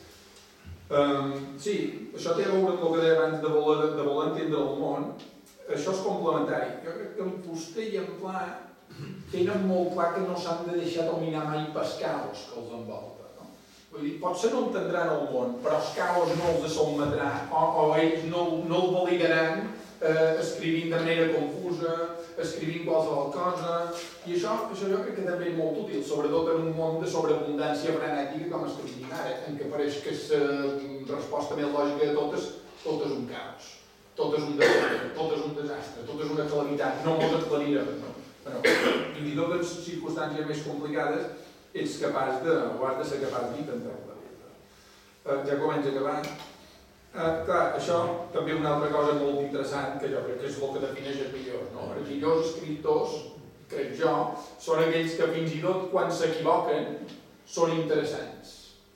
um, sí, això té a veure amb el que deia abans de voler, de voler entendre el món. Això és complementari. Jo crec que en Fuster i en Pla tenen molt clar que no s'han de deixar dominar mai pels caos que els envolta. No? Vull dir, potser no entendran el món, però els caos no els sotmetran o, o ells no, no el validaran eh, escrivint de manera confusa, escrivint qualsevol cosa, i això, això jo crec que també és molt útil, sobretot en un món de sobreabundància frenètica com estem dient ara, en què pareix que la resposta més lògica de totes, tot és un caos, tot és un desastre, tot és un desastre, tot és una calamitat, no mos aclarirem, no? Però, fins i tot en circumstàncies més complicades, ets capaç de, o has de ser capaç d'intentar aclarir-te. Eh, ja comença acabant. Eh, clar, això també una altra cosa molt interessant, que jo crec que és el que defineix els millors, no? Els millors escriptors, crec jo, són aquells que fins i tot quan s'equivoquen són interessants,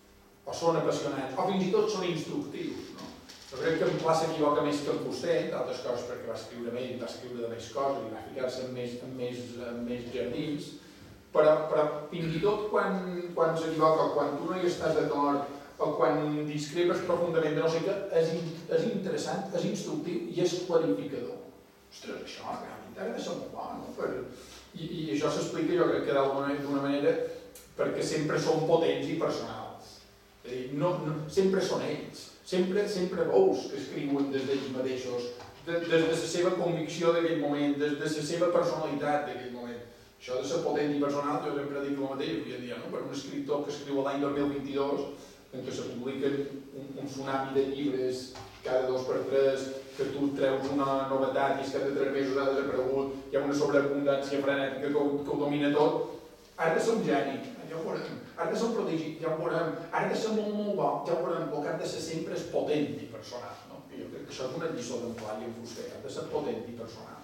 o són apassionats, o fins i tot són instructius, no? Jo crec que en Pla s'equivoca més que en Fuster, d'altres coses perquè va escriure més, va escriure de més coses i va ficar-se en més, en més, en més jardins, però, però fins i tot quan, quan s'equivoca, quan tu no hi estàs d'acord, o quan discrepes profundament de no sé què, és, és interessant, és instructiu i és clarificador. Ostres, això realment ha de ser molt bo, no? Per, i, I això s'explica, jo crec que d'alguna manera, perquè sempre són potents i personals. És a dir, no, no, sempre són ells. Sempre, sempre veus que escriuen des d'ells mateixos, de, des de la seva convicció d'aquell moment, des de la seva personalitat d'aquell moment. Això de ser potent i personal, jo sempre dic el mateix avui en dia, no? Per un escriptor que escriu l'any dos mil vint-i-dos, en què se publiquen un, un tsunami de llibres cada dos per tres, que tu treus una novetat i és que de tres mesos ha desaparegut, hi ha una sobreabundància frenètica que, que ho domina tot, has de ser un geni, ja ho veurem. Has de ser un prodigi, ja ho veurem. Has de ser molt, molt bo, ja ho veurem. El que has de ser sempre és potent i personal. No? I jo crec que això és una lliçó d'en Pla i en Fuster. Has de ser potent i personal.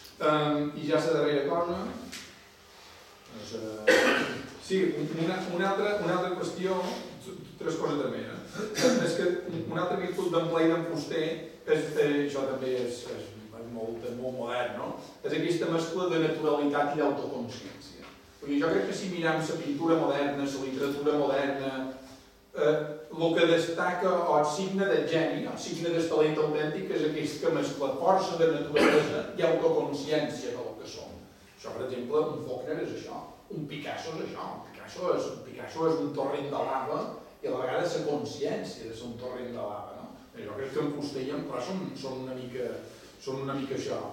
Um, I ja la darrera cosa... Doncs, uh, sí, una, una, altra, una altra qüestió... Tres coses també, eh? És que una altra virtut d'en Pla i d'en Fuster, és, eh, això també és, és, és, molt, és molt modern, no? És aquesta mescla de naturalitat i d'autoconsciència. Perquè jo crec que si mirem la pintura moderna, la literatura moderna, eh, el que destaca o el signe del geni, el signe del talent autèntic és aquest que mescla força de naturalesa i autoconsciència del que som. Això, per exemple, un Faulkner és això, un Picasso és això, un Picasso és un, Picasso és un torrent de lava i a la vegada la consciència de ser un torrent de lava. No? Jo crec que en Fuster i en Pla són, són, una mica, són una mica això.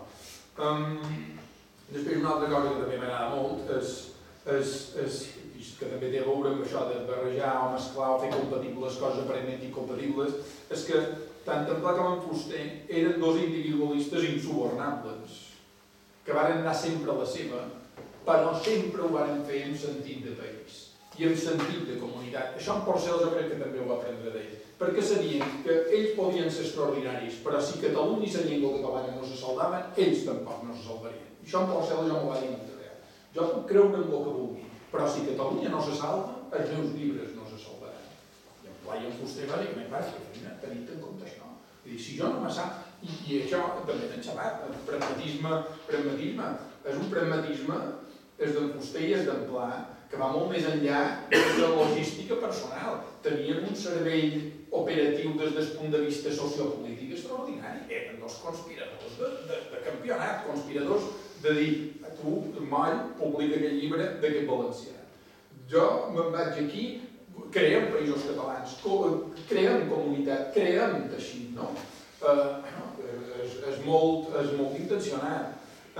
Um, després una altra cosa que també m'agrada molt és És, és, que també té a veure amb això de barrejar o mesclar o fer compatibles coses aparentment incompatibles, és que tant en Pla com en Fuster eren dos individualistes insubornables, que varen anar sempre a la seva, però sempre ho varen fer en sentit de país i en sentit de comunitat. Això en Porcel jo crec que també ho va aprendre d'ell, perquè sabien que ells podien ser extraordinaris, però si Catalunya i la llengua catalana no se salvaven, ells tampoc no se salvarien. Això en Porcel ja m'ho va dir. Jo puc creure en el que vulgui, però si Catalunya no se salva, els meus llibres no se salvaran. I en Pla i en Fuster va dir que m'he pas de tenir en compte això. I dir, si jo no me sap, i, i això també t'han xavat, el pragmatisme, pragmatisme, és un pragmatisme, és d'en Fuster i és d'en Pla, que va molt més enllà de la logística personal. Tenien un cervell operatiu des del punt de vista sociopolític extraordinari. Eren dos conspiradors de, de, de campionat, conspiradors de dir, tu, moll, publica aquest llibre d'aquest valencià. Jo me'n vaig aquí, creem països catalans, creem comunitat, creem teixit, no? Uh, és, és, molt, és molt intencionat.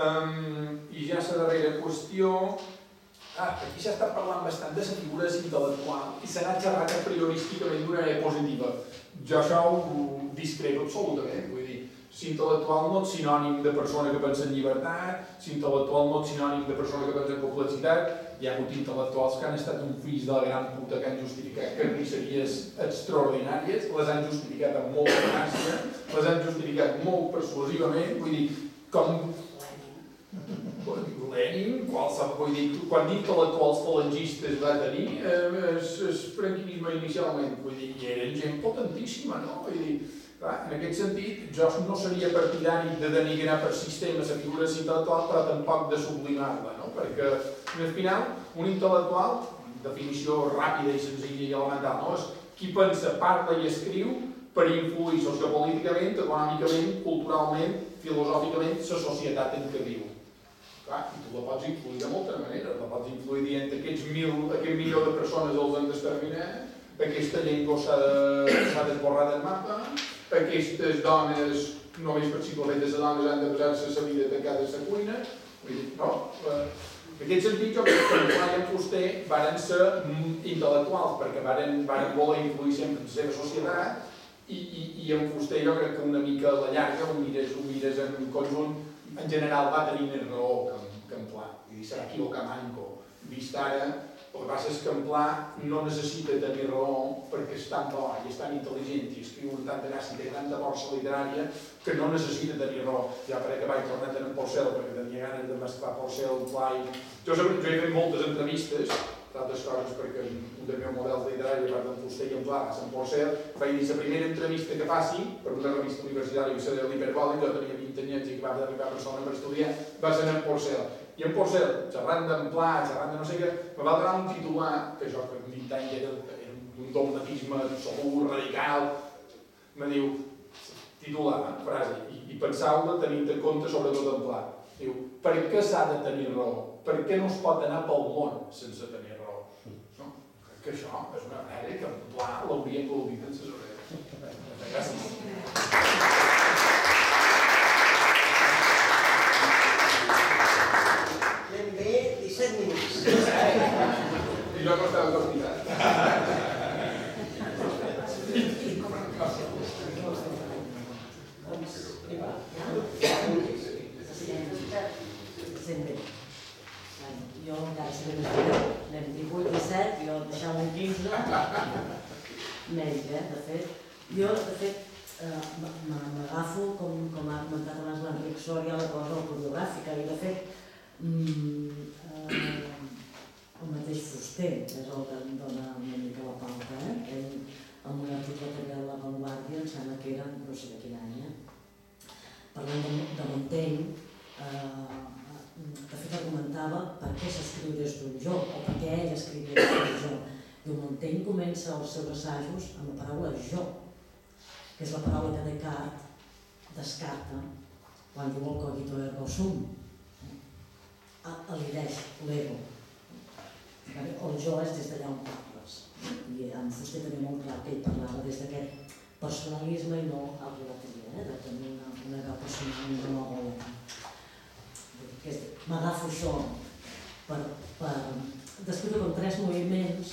Um, I ja la darrera qüestió... Ah, aquí s'ha estat parlant bastant de la figura intel·lectual i s'ha anat xerrat a priorísticament d'una manera positiva. Jo això ho discrepo absolutament, vull dir, l'intel·lectual no és sinònim de persona que pensa en llibertat, l'intel·lectual no és sinònim de persona que pensa en complexitat. hi ha hagut intel·lectuals que han estat un fills de la gran puta, que han justificat carnisseries extraordinàries, les han justificat amb molta gràcia, les han justificat molt persuasivament, vull dir, com Lenin, qualsevol, vull dir, quan d'intel·lectuals falangistes va tenir, eh, es, es franquisme inicialment, vull dir, i eren gent potentíssima, no? Vull dir, clar, en aquest sentit, jo no seria partidari de denigrar per sistemes a figures intel·lectuals, però tampoc de sublimar-la, no? Perquè, al final, un intel·lectual, definició ràpida i senzilla i elemental, no? És qui pensa, parla i escriu per influir sociopolíticament, econòmicament, culturalment, filosòficament, la societat en què viu. Clar, i tu la pots influir de moltes maneres, la pots influir dient que aquests mil, aquest milió de persones els han d'exterminar, aquesta llengua s'ha d'esborrar del mapa, aquestes dones, només per simplement les dones han de posar-se la vida tancada a la cuina, vull dir, no? En aquest sentit, jo crec que en Pla i en Fuster varen ser intel·lectuals, perquè varen, varen voler influir sempre en la seva societat, i, i, i en Fuster jo crec que una mica a la llarga, ho mires, ho mires en conjunt, en general va tenir més raó que, que en Pla. I s'ha equivocat manco. Vist ara, el que passa és que en Pla no necessita tenir raó perquè és tan bo i és tan intel·ligent i escriu amb tanta gràcia i té tanta força literària que no necessita tenir raó. Ja per acabar he tornat en Porcel perquè tenia ganes de mesclar Porcel, Pla i... Jo, jo he fet moltes entrevistes, d'altres coses perquè un dels meus models literari, a part d'en Fuster i en Pla, a Sant Porcel, vaig dir la primera entrevista que faci per una revista universitària que era l'Hiperbòlic, jo tenia vint anys i acabava d'arribar a Barcelona per estudiar, va ser en Porcel. I en Porcel, xerrant d'en Pla, xerrant de no sé què, me va donar un titular, que jo que amb vint anys era, era un dogmatisme absolut, radical, me diu, titular, frase, i, i pensau-la tenint en compte sobretot en Pla. Diu, per què s'ha de tenir raó? Per què no es pot anar pel món sense tenir raó? No? Crec que això és una frase que en Pla l'hauria aplaudit en ses orelles. Gràcies. Ben bé, disset minuts. I jo no estava convidat. Jo encara sé que n'hem divuit, disset, jo deixava un quinze, menys, eh, de fet. Jo, de fet, m'agafo, com ha comentat abans l'Enric Soria, la cosa coreogràfica, i de fet, el mateix Fuster és el que em dona una mica la pauta, eh? Ell, amb un article que ve de La Vanguardia, em sembla que era, no sé de quin any, eh? Parlant de Montaigne, de fet argumentava per què s'escriu des d'un jo, o per què ell escrivia des d'un jo. Diu, Montaigne comença els seus assajos amb la paraula jo, que és la paraula que Descartes descarta quan diu el cogito ergo sum. Elideix l'ego. El jo és des d'allà on parles. I en Fuster tenia molt clar que ell parlava des d'aquest personalisme i no el relativisme, de tenir una veu personal i no la m'agafo això per descriure com tres moviments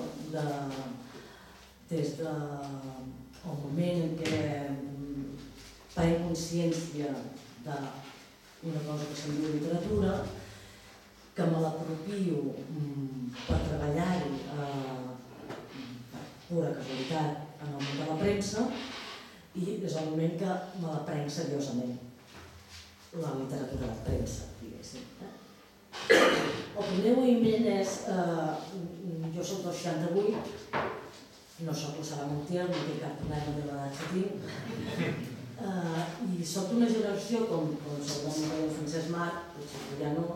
des del moment en què prenc consciència d'una cosa que se'n diu literatura, que me l'apropio per treballar-hi per pura casualitat en el món de la premsa i és el moment que me la prenc seriosament. La literatura de premsa, diguéssim. El primer moviment és... Jo soc del seixanta-vuit, no soc la Sara Montiel, no tinc cap problema de l'edat que tinc, i soc d'una generació, com segurament el Francesc Marc, potser ja no,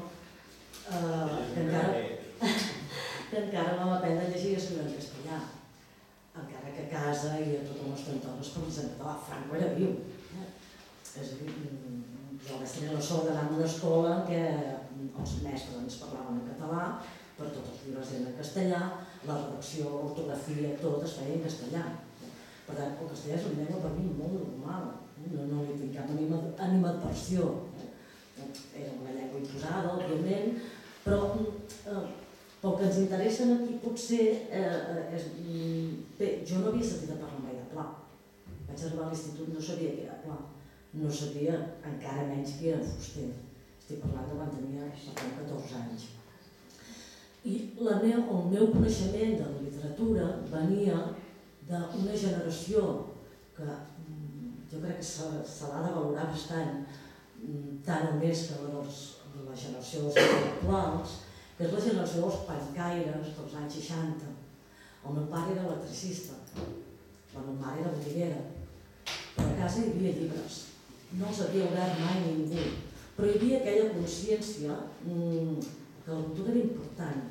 que encara vam aprendre a llegir i escriure en castellà, encara que a casa i a tot el nostre entorn es parla en català. Franco era viu. És a dir, jo vaig tenir la sort d'anar a una escola en què els mestres ens parlaven en català, per tots els llibres eren en castellà, la redacció, l'ortografia, tot es feia en castellà. Per tant, el castellà és una llengua per mi molt normal, no li tinc cap animadversió. Era una llengua imposada, òbviament, però pel que ens interessa aquí potser és... Bé, jo no havia sentit a parlar mai de Pla. Vaig arribar a l'institut, no sabia què era Pla. No sabia encara menys qui era Fuster. Estic parlant de quan tenia catorze anys. I la meu, el meu coneixement de la literatura venia d'una generació que jo crec que se, se l'ha de valorar bastant, tant o més que la dels, de la generació dels intel·lectuals, que és la generació dels pancaires dels anys seixanta. El meu pare era electricista, la meva mare era botiguera, però a casa hi havia llibres. No els havia obert mai ningú, però hi havia aquella consciència mmm, que la cultura era important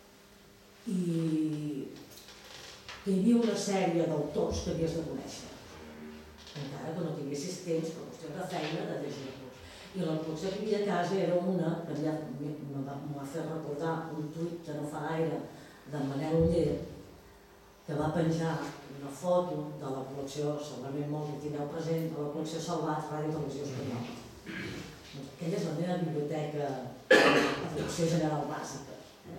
i que hi havia una sèrie d'autors que havies de conèixer, encara que no tinguessis temps per qüestió de feina de llegir-los. I la col·lecció que hi havia a casa era una que m'ha fet recordar un tuit que no fa gaire de Manel Oller, que va penjar una foto de la col·lecció, segurament molts ho tindreu present, de la col·lecció Salvat, Ràdio Televisió Espanyola. Aquella és la meva biblioteca de col·lecció general bàsica.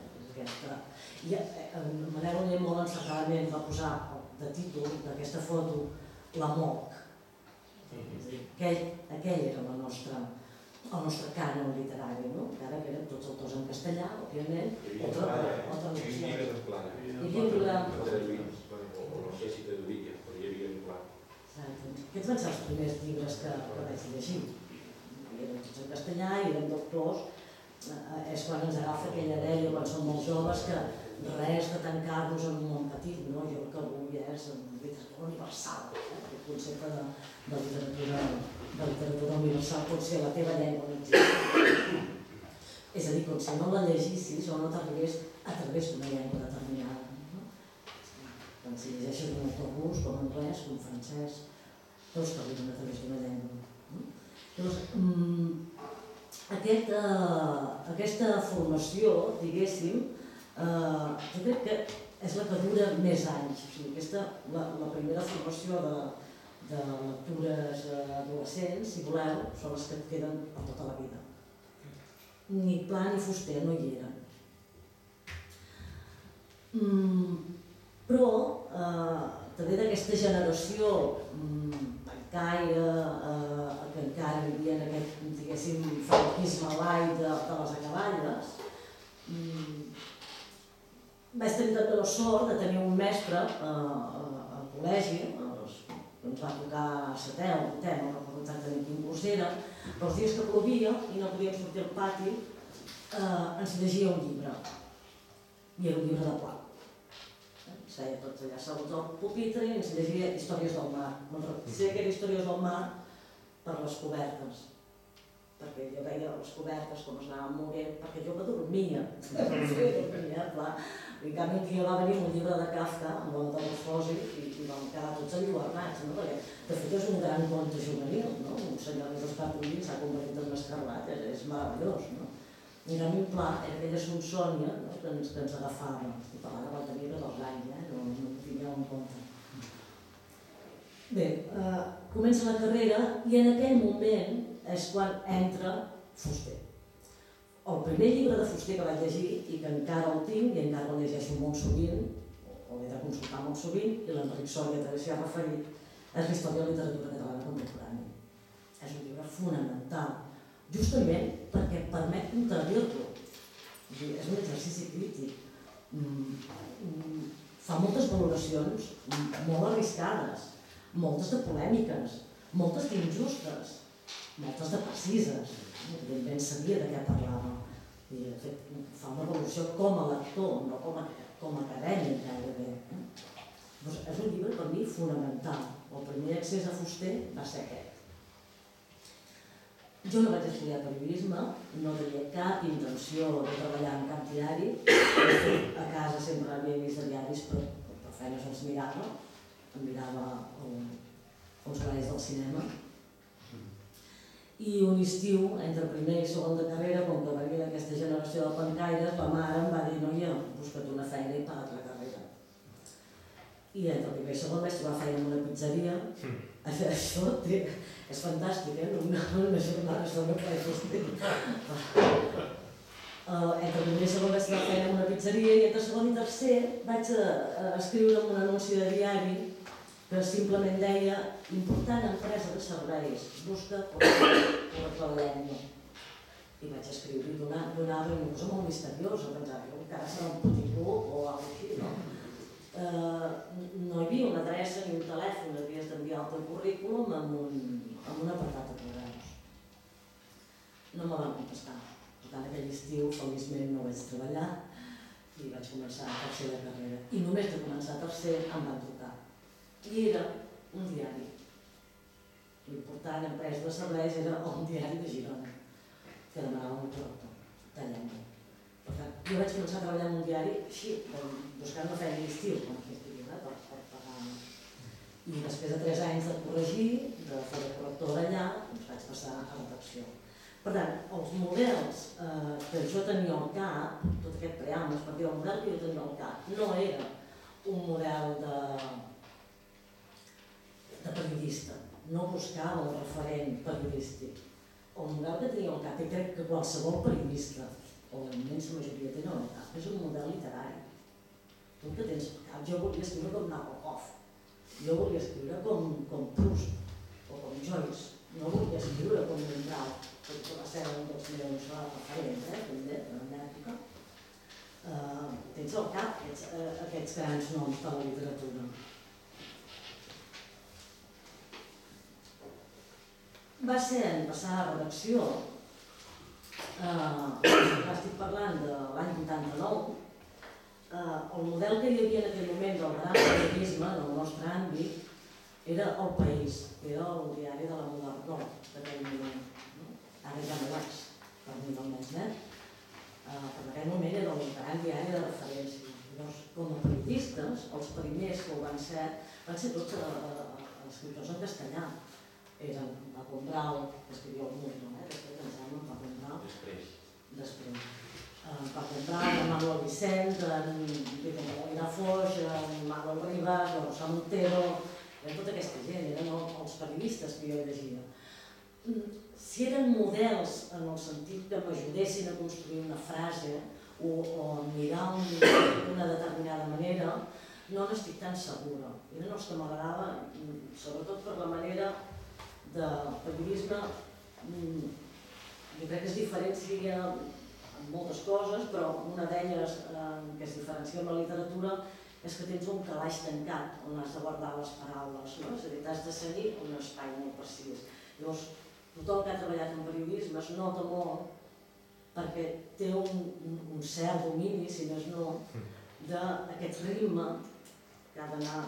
I en Manel Oller molt encertadament va posar de títol d'aquesta foto la M O C. Aquell, aquell era la nostra, el nostre cànon literari, no? Ara que eren tots autors en castellà, òbviament, o traduccions. Hi havia un programa. No sé si traduïa, però hi havia un pla. Aquests van ser els primers llibres que vaig llegir. Eren tots en castellà i eren doctors. És quan ens agafa aquella dèria, quan som molt joves, que res de tancar-nos en un món petit, no? Jo el que vull és literatura universal, el concepte de, de, literatura, de literatura universal pot ser la teva llengua no existent. És a dir, com si no la llegissis o no t'arribés a través d'una llengua determinada. No? Doncs si llegeixes un autor rus, com anglès, com francès, tots t'arriben a través d'una llengua. No? Llavors, mm, aquest, uh, aquesta formació, diguéssim, uh, jo crec que és la que dura més anys. O sigui, aquesta, la, la primera formació de, de lectures adolescents, si voleu, són les que et queden per tota la vida. Ni Pla ni Fuster no hi eren. Mm, però eh, també d'aquesta generació mm, pancaire, eh, que encara vivia en aquest, diguéssim, franquisme light de, de les acaballes, mm, vaig tenir també la sort de tenir un mestre eh, al col·legi, que ens va tocar a setè o vuitè, no recordo exactament quin curs era, però els dies que plovia i no podíem sortir al pati, eh, ens llegia un llibre. I era un llibre de Pla. Ens feia tots allà segons el pupitre i ens llegia Històries del mar. Sé que era Històries del mar per les cobertes, perquè jo veia les cobertes com es anaven movent, perquè jo que dormia. dormia, clar. En canvi, un dia va venir un llibre de Kafka, amb la metamorfosi, i, i vam quedar tots enlluernats, no? Perquè, de fet, és un gran conte juvenil, no? Un senyor que s'està collint s'ha convertit en escarlat, és, és meravellós, no? I a mi, en Pla, era aquella sonsònia, no? que, ens, que ens agafava. I parlava quan tenia dos anys, eh? no, no ho tingueu en compte. Bé, eh, comença la carrera i en aquell moment és quan entra Fuster. El primer llibre de Fuster que vaig llegir, i que encara el tinc, i encara el llegeixo molt sovint, o l'he de consultar molt sovint, i l'Enric Sòria també s'hi ha referit, és l'Història de la literatura catalana contemporània. És un llibre fonamental, justament perquè permet contradir-lo. És un exercici crític. Fa moltes valoracions molt arriscades, moltes de polèmiques, moltes d'injustes, moltes de precises. Evidentment sabia de què parlava. I, de fet, fa una evolució com a lector, no com a, com a acadèmic gairebé. Doncs és un llibre per mi fonamental. El primer accés a Fuster va ser aquest. Jo no vaig estudiar periodisme, no tenia cap intenció de treballar en cap diari. A casa sempre havia vist de diaris, però per feines els mirava. Em mirava els horaris del cinema. I un estiu, entre primer i segon de carrera, com que venia d'aquesta generació de pancaires, la mare em va dir, noia, busca't una feina i paga't la carrera. I entre primer i segon vaig trobar feina en una pizzeria. Això és fantàstic, eh? Una jornada sobre el Fuster. Entre primer i segon vaig trobar feina en una pizzeria i entre segon i tercer vaig escriure un anunci de diari que simplement deia important empresa de serveis, busca corrector treballant. i vaig escriure i donar, donava una cosa molt misteriosa, pensava que encara serà un puticlub o alguna cosa així, no? Eh, no hi havia una adreça ni un telèfon, havies d'enviar el teu currículum amb un, amb un apartat de correus. No me van contestar. Per tant, aquell estiu, feliçment, no vaig treballar i vaig començar a tercer de carrera. I només de començar a tercer em van trucar. I era un diari. L'important empresa de serveis era un diari de Girona, que demanava un corrector de llengua. Per tant, jo vaig començar a treballar en un diari així, buscant una feina d'estiu, com que estigui, per, per pagar. I després de tres anys de corregir, de fer de correctora allà, doncs vaig passar a redacció. Per tant, els models eh, que jo tenia al cap, tot aquest preàmbul, per dir el model que jo tenia al cap, no era un model de, de periodista, no buscava un referent periodístic. El model que tenia al cap, i crec que qualsevol periodista, o la immensa majoria tenen al cap, és un model literari. Tu que tens al cap, jo volia escriure com Nabokov, jo volia escriure com, com Proust o com Joyce, no volia escriure com Mistral, que va ser un dels meus referents, eh, també, en l'època. Uh, tens al cap aquests, uh, aquests grans noms de la literatura. Va ser en passar a redacció, uh, estic parlant de l'any vuitanta-nou, uh, el model que hi havia en aquell moment del gran periodisme del nostre àmbit era El País, era el diari de la Modernor d'aquell moment. Ara ja no vaig, per mi almenys, eh? Uh, però en aquell moment era el gran diari de referència. Llavors, com a periodistes, els primers que ho van ser, van ser tots uh, escriptors en castellà. Eren Paco Umbral, que escrivia el Mundo, eh? Després ens vam amb Paco Umbral. Després. Després. Uh, Paco Umbral, en Manuel Vicent, en Vicente Foix, en Manuel Rivas, en Rosa Montero, eren tota aquesta gent, eren els periodistes que jo llegia. Si eren models en el sentit que m'ajudessin a construir una frase o, o a mirar d'una determinada manera, no n'estic tan segura. Eren els que m'agradava, sobretot per la manera de periodisme, jo crec que es diferencia en moltes coses, però una d'elles que es diferencia amb la literatura és que tens un calaix tancat on has de guardar les paraules, no? És a dir, t'has de seguir un espai molt precís. Llavors, tothom que ha treballat en periodisme es nota molt perquè té un, un, un cert domini, si més no, d'aquest ritme que ha d'anar...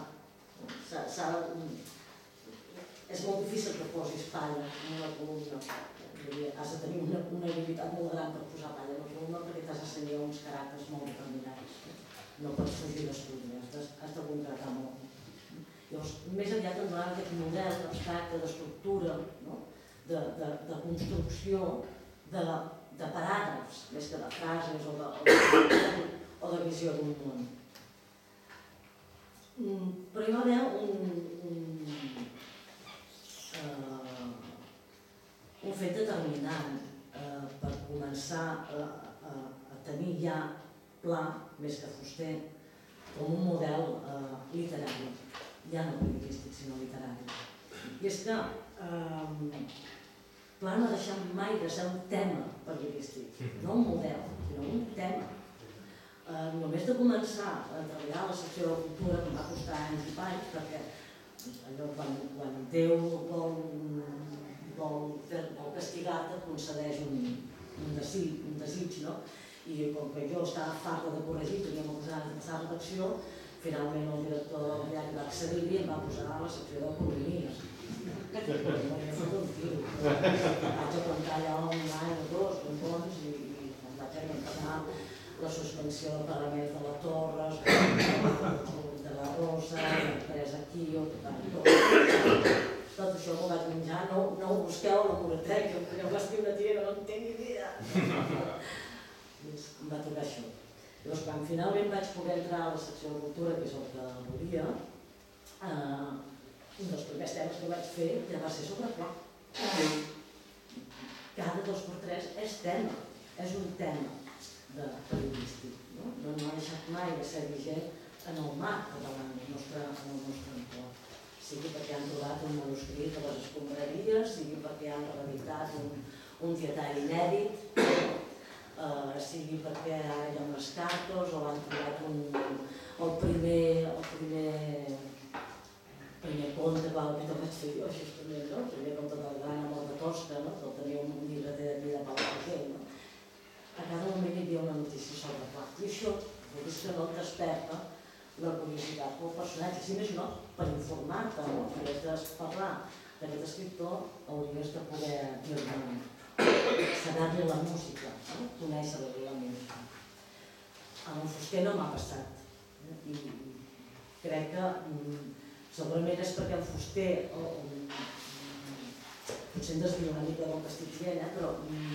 És molt difícil que posis palla en una columna. Has de tenir una, una habilitat molt gran per posar palla en una columna perquè t'has de seguir uns caràcters molt determinats. No pots fugir d'estudi, has de concretar molt. Llavors, més aviat em donava aquest model abstracte d'estructura, no? de, de, de construcció de, de paràgrafs, més que de frases o de, o de, o de visió d'un món. Però hi va haver un, un, uh, un fet determinant uh, per començar a, a, a tenir ja pla, més que fuster, com un model uh, literari, ja no periodístic, sinó literari. I és que eh, Pla no ha deixat mai de ser un tema periodístic, no un model, sinó un tema. Eh, només de començar a treballar a la secció de cultura, que em va costar anys i panys, perquè allò, quan, quan Déu vol, vol, vol castigar-te, et concedeix un, un, desig, un desig, no? I com que jo estava farta de corregir, tenia molts anys de passar a redacció, finalment el director del diari va accedir-hi i em va posar a la secció d'economia. No havia fet un tio. Vaig aguantar allà un any o dos, ben bons, i em vaig aguantar la suspensió del pagament de la Torres, de la Rosa, l'empresa Quio, tot, tot això m'ho vaig menjar. No, no ho busqueu a la biblioteca, perquè ho va escriure una tia que no en té ni idea. Em va tocar això. Llavors, quan finalment vaig poder entrar a la secció de cultura, que és el que volia, eh, un dels primers temes que vaig fer ja va ser sobre Pla. Cada dos per tres és tema, és un tema de periodístic. No, no ha deixat mai de ser vigent en el marc català, en el nostre, en el nostre entorn. Sigui perquè han trobat un manuscrit a les escombraries, sigui perquè han reeditat un, un dietari inèdit, sigui perquè ara hi ha unes cartes o han trobat el primer primer conte que vaig fer jo, justament, el primer conte del gran amor de Tosca, que tenia un llibre de vida per l'Argent. A cada moment hi havia una notícia sobre Plat. I això, és que no et desperta la curiositat pel personatge, si més no, per informar-te, no? Si hagués de parlar d'aquest escriptor, hauries de poder dir-me, saber-li la música, conèixer-li la música. Amb el Fuster no m'ha passat. I crec que segurament és perquè el Fuster, potser em desvio una mica del que estic dient, però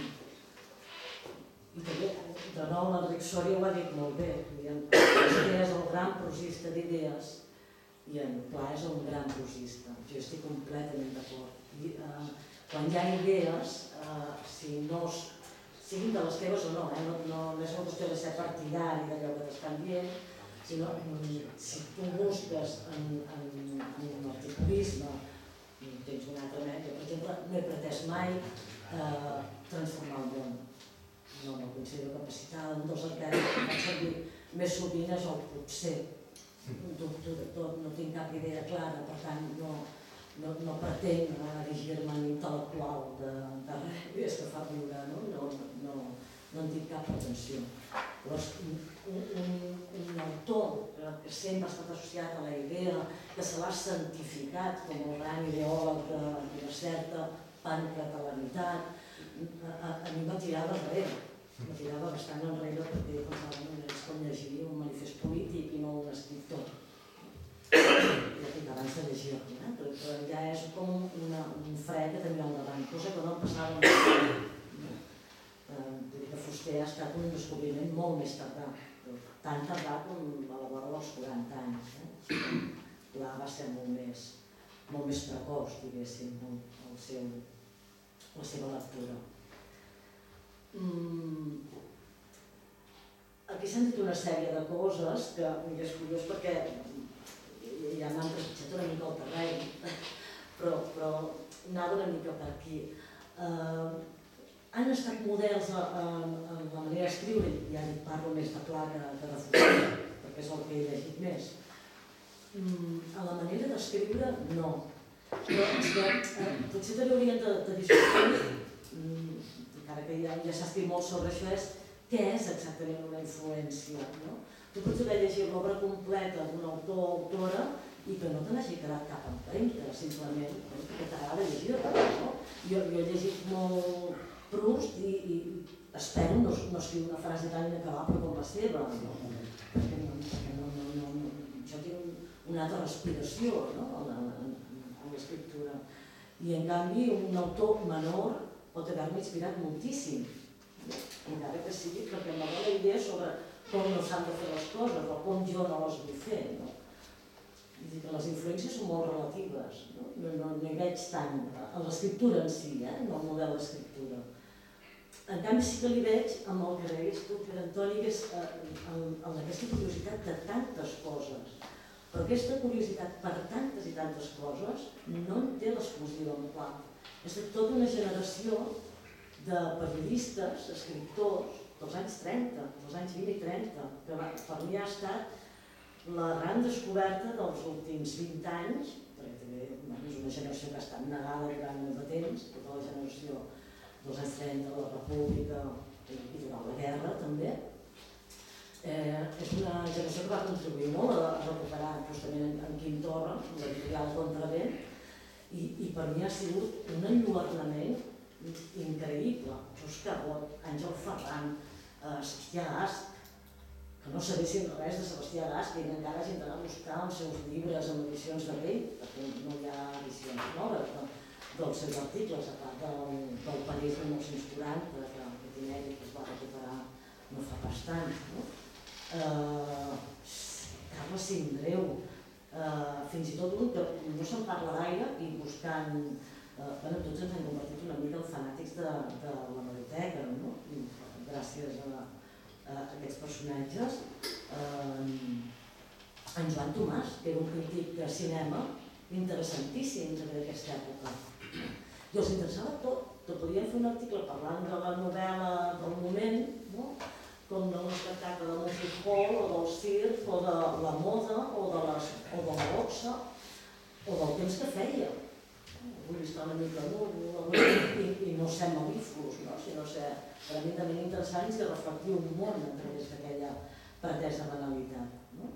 i també, de nou, l'Enric Sòria ho ha dit molt bé. El Fuster és el gran prosista d'idees i en Pla és un gran prosista. Jo estic completament d'acord. Quan hi ha idees, siguin de les teves o no, no és una qüestió de ser partidari d'allò que t'estan dient, sinó si tu busques en l'articulisme, tens un altre mètode. Per exemple, no he pretès mai transformar el món. No me'l considero capacitada, un dels adverbis que faig servir més sovint és el potser. Dubto de tot, no tinc cap idea clara, per tant no pretenc erigir-me en intel·lectual de res que fa riure, no en tinc cap pretensió. Un autor que sempre ha estat associat a la idea que se l'ha santificat com el gran ideòleg d'una certa pancatalanitat, a mi m'ha tirat darrere. M'ha tirat bastant enrere perquè pensava que és com llegir un manifest polític i no un escriptor. Ja tinc abans de llegir-lo, però ja és com un fre que tenia al davant, cosa que no em passava mai. Que Fuster ha estat un descobriment molt més tardà, tan tardà com a la vora dels quaranta anys. Pla va ser molt més precoç, diguéssim, la seva lectura. Aquí s'han dit una sèrie de coses que és curiós perquè ja m'han trepitjat una mica al terreny, però anava una mica per aquí. Han estat models en la manera d'escriure, ja en parlo més de Pla que de Fuster, perquè és el que he llegit més. A la manera d'escriure, no. Però és que potser també hauríem de discutir, encara que ja s'ha escrit molt sobre això, és què és exactament una influència. Tu pots haver llegit l'obra completa d'un autor o autora i que no te n'hagi quedat cap empremta, simplement perquè t'agrada llegir-la. Jo he llegit molt Proust i espero no escriure una frase tan inacabable com la seva, perquè jo tinc una altra respiració en l'escriptura. I en canvi un autor menor pot haver-me inspirat moltíssim, encara que sigui perquè em va donar idea sobre com no s'han de fer les coses o com jo no les vull fer. Les influències són molt relatives, no hi veig tant a l'escriptura en si, en el model d'escriptura. En canvi sí que li veig amb el que deies tu, Pere Antoni, que és en aquesta curiositat de tantes coses. Però aquesta curiositat per tantes i tantes coses no en té l'exclusiva en Pla. És de tota una generació de periodistes, escriptors, dels anys trenta, dels anys vint i trenta, que per mi ha estat la gran descoberta dels últims vint anys, perquè també és una generació que ha estat negada durant molt de temps, tota la generació dels anys trenta, de la República i durant la guerra també. És una generació que va contribuir molt a recuperar justament en Quim Torra, l'editorial Contravent, i per mi ha sigut un enlluernament increïble. Òscar Bot, Àngel Ferran, Sebastià Gasch, que no sabessin res de Sebastià Gasch, que encara hagin d'anar a buscar els seus llibres en edicions de pell, perquè no hi ha edicions noves dels seus articles, a part del París de mil nou-cents quaranta, que aquest inèdit es va recuperar no fa pas tant. Carles Sindreu, fins i tot un que no se'n parla gaire i buscant... Tots ens hem convertit una mica en fanàtics de l'hemeroteca, gràcies a aquests personatges. En Joan Tomàs, que era un crític de cinema interessantíssim d'aquesta època. I els interessava tot, te podien fer un article parlant de la novel·la del moment, no? Com de l'espectacle del music hall, o del circ, o de la moda, o de, les, o de la boxa, o del temps que feia. Vull estar una mica nu, i, i no ser mamíferos, no? Sinó ser tremendament interessants i reflectir un món a través d'aquella pretesa banalitat. No?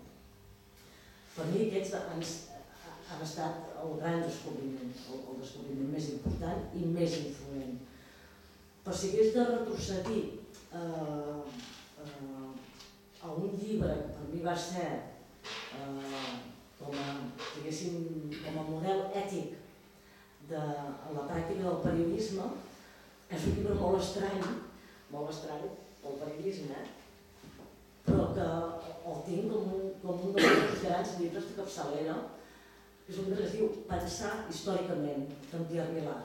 Per mi aquests han, han estat el gran descobriment, el, el descobriment més important i més influent. Però si hagués de retrocedir eh, eh, a un llibre que per mi va ser eh, com, a, com a model ètic de la pràctica del periodisme, és un llibre molt estrany, molt estrany pel periodisme, però que el tinc com un, com un dels grans llibres de capçalera, que és un llibre que es diu Pensar històricament, d'en Pierre Vilar.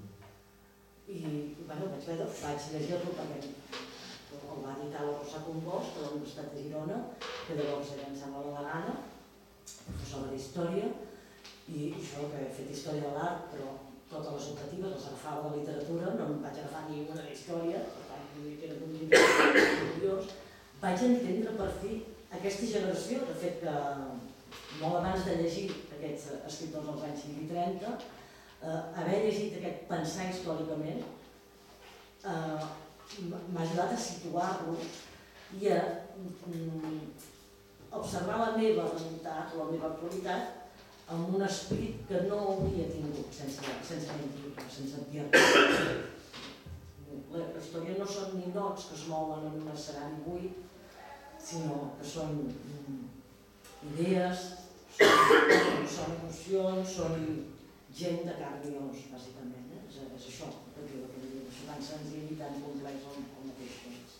I bueno, vaig, veure, vaig llegir-lo perquè el va editar la Rosa Congost de la Universitat de Girona, que llavors era, em sembla, la Gana, professora d'història, i jo que he fet història de l'art, però totes les optatives les agafava de literatura, no em vaig agafar ni una d'història, per tant, que era un llibre curiós. Vaig entendre per fi aquesta generació, de fet que molt abans de llegir aquests escriptors dels anys vint i trenta, eh, haver llegit aquest Pensar històricament eh, m'ha ajudat a situar-los i a mm, observar la meva realitat, la meva actualitat, amb un esperit que no hauria tingut sense, sense mentir, sense Pierre. La història no són ni nots que es mouen en un escenari buit, sinó que són mm, idees, són, són emocions, són gent de carn i os, bàsicament. Eh? És, és això, que diu aquell llibre, això tan senzill i tan complex al, al mateix temps.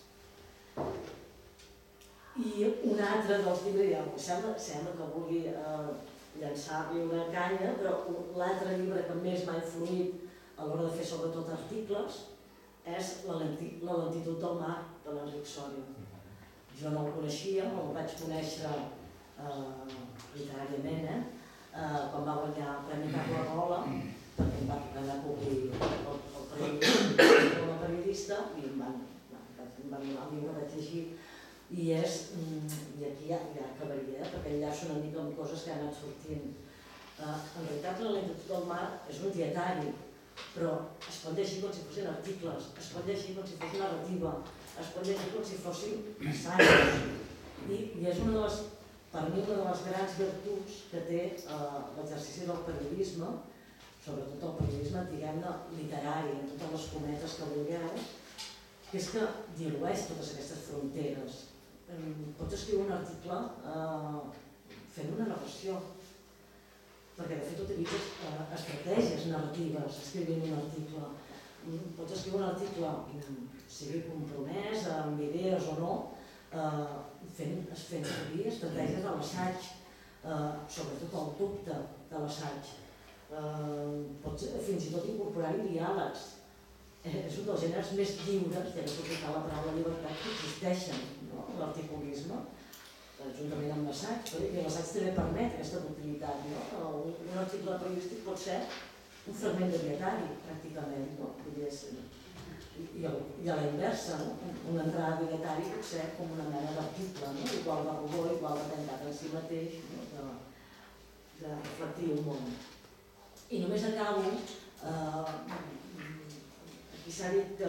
I un altre dels llibres, ja, sembla, sembla que vulgui eh, llançar-li una canya, però l'altre llibre que més m'ha influït a l'hora de fer sobretot articles és La lentitud del mar, de l'Enric Sòria. Jo no el coneixia, el vaig conèixer eh, literàriament, eh? Eh, quan va guanyar el Premi Carlo Rola, perquè em va tocar cobrir el, el periodista, com a periodista, i em van, em van donar el llibre, vaig llegir, i és, i aquí ja, ja acabaria, eh? Perquè enllaço una mica amb coses que han anat sortint. Eh, en realitat, La lentitud del mar és un dietari, però es pot llegir com si fossin articles, es pot llegir com si fos narrativa, es pot llegir com si fossin assajos, i, i és una de les, per mi, una de les grans virtuts que té eh, l'exercici del periodisme, sobretot el periodisme, diguem-ne, literari, en totes les cometes que vulgueu, que és que dilueix totes aquestes fronteres. Pots escriure un article eh, fent una narració, perquè de fet utilitzes eh, estratègies narratives escrivint un article. Pots escriure un article, sigui compromès, amb idees o no, eh, fent, fent servir estratègies de l'assaig, eh, sobretot el dubte de l'assaig. Eh, pots fins i tot incorporar-hi diàlegs. Eh, és un dels gèneres més lliures, ja no puc ficar la paraula llibertat, que existeixen, no? L'articulisme, juntament amb l'assaig, però l'assaig també permet aquesta utilitat. No? Un, un article periodístic pot ser un fragment de dietari, pràcticament, no? I, el, i a la inversa, no? Una entrada de dietari pot ser com una mena d'article, no? Igual de rugor, igual de tancat en si mateix, no? de, de reflectir un món. I només acabo, eh, aquí s'ha dit que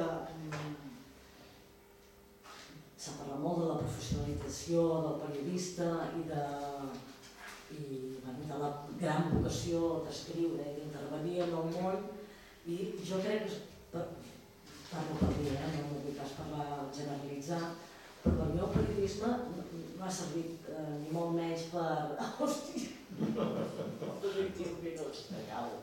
s'ha parlat molt de la professionalització del periodista i de, i, bueno, de la gran vocació d'escriure i d'intervenir en el món, i jo crec que, per, parlo per mi, eh? No vull pas parlar generalitzar, però per mi el periodisme no ha servit eh, ni molt menys per... Hòstia! vint-i-un minuts, acabo.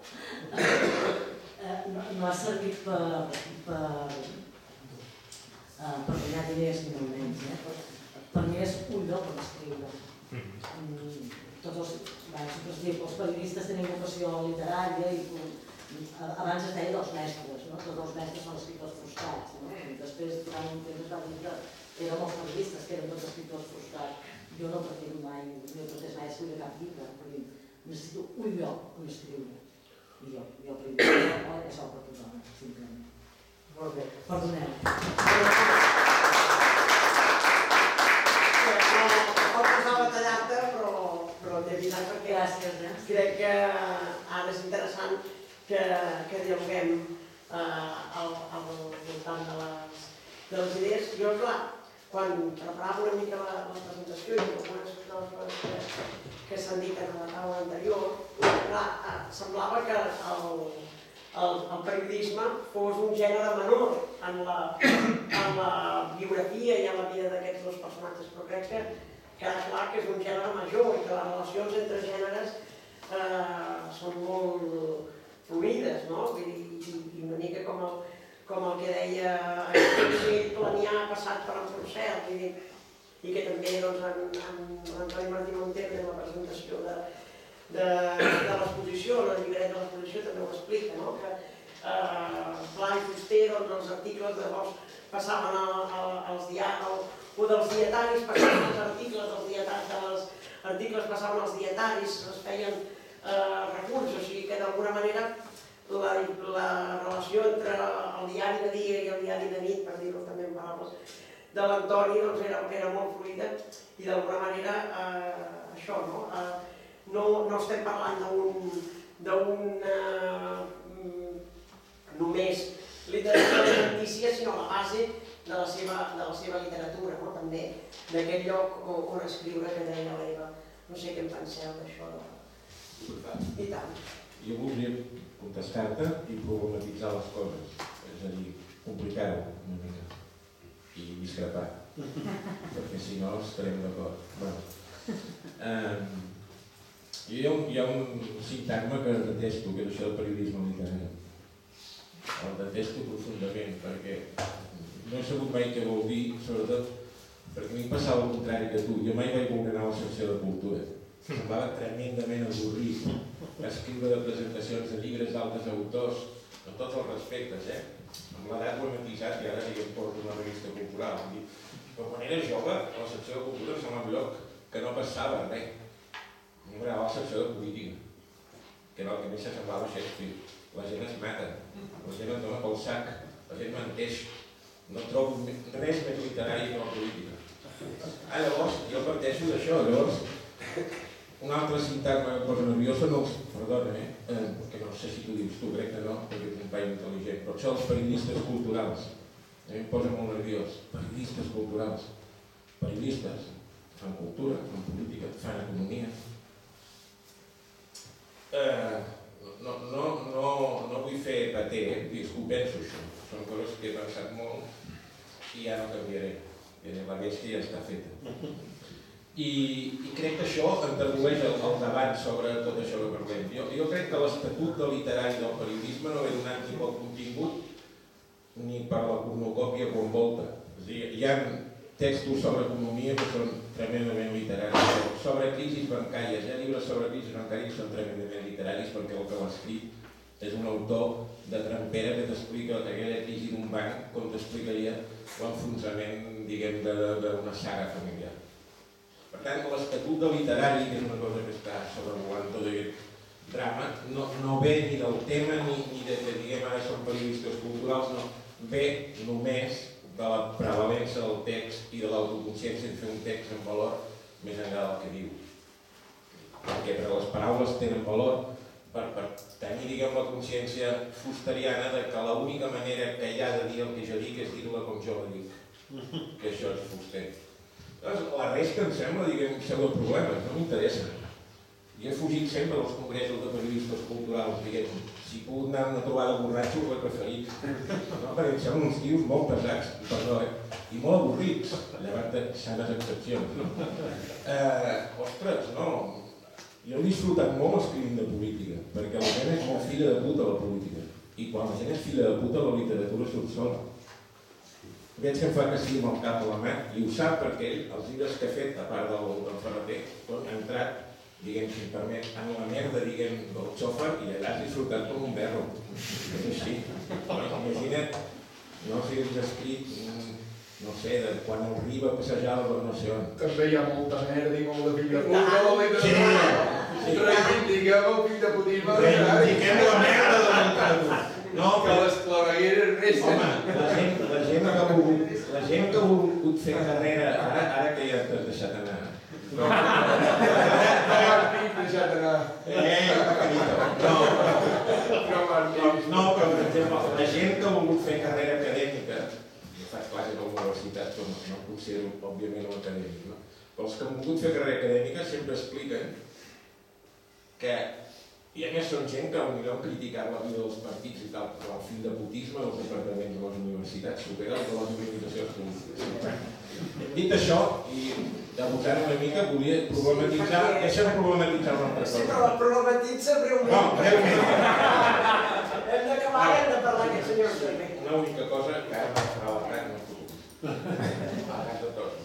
No, no ha servit per, per, uh, per guanyar diners ni molt menys. Eh? Per, per mi és un lloc on escriure. Mm, tots els, bé, es diu que els periodistes tenen vocació literària i abans es deia dels mestres, no? Tots els mestres són escriptors frustrats. No? I després, durant un temps, es va dir que érem els periodistes que eren tots escriptors frustrats. Jo no pretendo mai, no pretendo mai escriure cap llibre, perquè necessito un lloc on escriure. I jo, jo el periodisme és el per tothom, simplement. Molt bé. Perdoneu. Pot posar a batallar-te, però, però t'he avisat perquè Gràcies, eh? crec que ara és interessant que, que dialoguem eh, al, al voltant de les, de les idees. Jo, clar, quan preparava una mica la, la presentació i algunes de les coses que, que s'han dit en la taula anterior, clar, eh, semblava que el, el, el periodisme fos un gènere menor en la, en la biografia i en la vida d'aquests dos personatges, però crec que queda clar que és un gènere major i que les relacions entre gèneres eh, són molt fluides, no? Vull dir, i, i una mica com el, com el que deia Agustí Planià passat per en Porcel, vull dir, i que també doncs, en, en l'Antoni Martí Montero en la presentació de, de, de l'exposició, la llibreta de l'exposició també ho explica, no? Que eh, Pla i Fuster, doncs, els articles llavors passaven a, a, als diaris, o dels dietaris passaven els articles, els dietaris, dels articles passaven als dietaris, es feien eh, recursos, o sigui que d'alguna manera la, la relació entre el diari de dia i el diari de nit, per dir-ho també en paraules de l'Antoni, doncs era, era molt fluida i d'alguna manera eh, això, no? Eh, no, no estem parlant d'un d'un eh, només literatura alimentícia, sinó la base de la seva, de la seva literatura, no? També d'aquest lloc on, on escriure que deia l'Eva. No sé què en penseu d'això. De... I tant. Jo voldria contestar-te i problematitzar les coses, és a dir, complicar-ho una mica i discrepar, perquè si no estarem d'acord. Bueno, eh, hi ha un, hi ha un sintagma que detesto, que és això del periodisme literari. El detesto profundament, perquè no he sabut mai què vol dir, sobretot perquè a mi em passava el contrari que tu. Jo mai vaig voler anar a la secció de cultura. Semblava tremendament avorrit escriure de presentacions de llibres d'altres autors, amb tots els respectes, eh? Amb l'edat ho he matisat i ara ja em porto una revista cultural. Però quan era jove, a la secció de cultura em semblava un lloc que no passava res. M'agradava la secció de política, que era el que més s'assemblava a Shakespeare. La gent es mata, la gent et dona pel sac, la gent menteix. No trobo res més literari que la política. Ah, llavors, jo parteixo d'això, llavors, un altre sintagma que em posa nerviós són els, perdona, eh, eh, que no sé si tu dius tu, crec que no, perquè ets un paio intel·ligent, però això dels periodistes culturals, a mi em posa molt nerviós, periodistes culturals, periodistes, fan cultura, fan política, fan economia. Eh, no, no, no, no vull fer paté, eh, és que ho penso això, són coses que he pensat molt i ja no canviaré, la bèstia ja està feta. I, i crec que això introdueix el, el debat sobre tot això que parlem. Jo, jo crec que l'estatut de literari del periodisme no ve donat ni pel contingut ni per la cornucòpia que ho envolta. És a dir, hi ha textos sobre economia que són tremendament literaris, sobre crisis bancàries, hi ha llibres sobre crisis bancàries que són tremendament literaris perquè el que l'ha escrit és un autor de trampera que t'explica aquella crisi d'un banc com t'explicaria l'enfonsament, diguem, d'una saga familiar. Per tant, l'estatut de literari, que és una cosa que està sobrevolant tot aquest drama, no, no ve ni del tema ni, ni de que diguem ara són periodistes culturals, no. Ve només de la prevalença del text i de l'autoconsciència de fer un text amb valor més enllà del que diu. Perquè per les paraules tenen valor, per, per tenir, diguem, la consciència fusteriana de que l'única manera que hi ha de dir el que jo dic és dir-la com jo la dic. Que això és Fuster. Llavors, la resta em sembla, diguem, pseudo problemes, no m'interessa. Jo he fugit sempre dels congressos de periodistes culturals, diguem, si he pogut anar a una trobada borratxo ho he preferit. No, perquè em semblen uns tios molt pesats, perdó, eh? I molt avorrits, llevat de sanes excepcions. No? Eh, ostres, no, jo he disfrutat molt escrivint de política, perquè la gent és molt filla de puta la política. I quan la gent és filla de puta, la literatura surt sola. Veig que em fa que sigui amb el cap a la mà, i ho sap perquè ell, els llibres que ha fet, a part del, del Ferreter, han entrat, diguem, si em permet, en la merda, diguem, del xofer, i allà has disfrutat com un berro. És així. Bueno, imagina't, no sé si has escrit, no sé, de quan el Riba passejava per no sé on. També hi ha molta merda i molt de fill de puta a la literatura. Sí. Reivindiquem el fill de putisme. Reivindiquem la merda de l'encargo. No, que les clavegueres resten. Home, la gent, la gent que ha volgut, la gent que ha volgut fer carrera, ara, ara que ja t'has deixat anar. No, no m'has dit deixat anar. Eh, pequeñito. No, No m'has dit. no, però per exemple, la gent que ha volgut fer carrera acadèmica, jo faig classes a la universitat, però no, no em considero, òbviament, un acadèmic, no? Però els que han volgut fer carrera acadèmica sempre expliquen que, i a més són gent que potser han criticat la vida dels partits i tal, però el fill de putisme dels departaments de les universitats supera el de les organitzacions polítiques. Dit això, i debutant una mica, volia problematitzar, deixa'm problematitzar una altra Sí, cosa. però la problematitza breument. No, breument. Hem d'acabar i hem de parlar aquest senyor també. Una única cosa que ara no farà l'atac, no puc. L'atac de tot.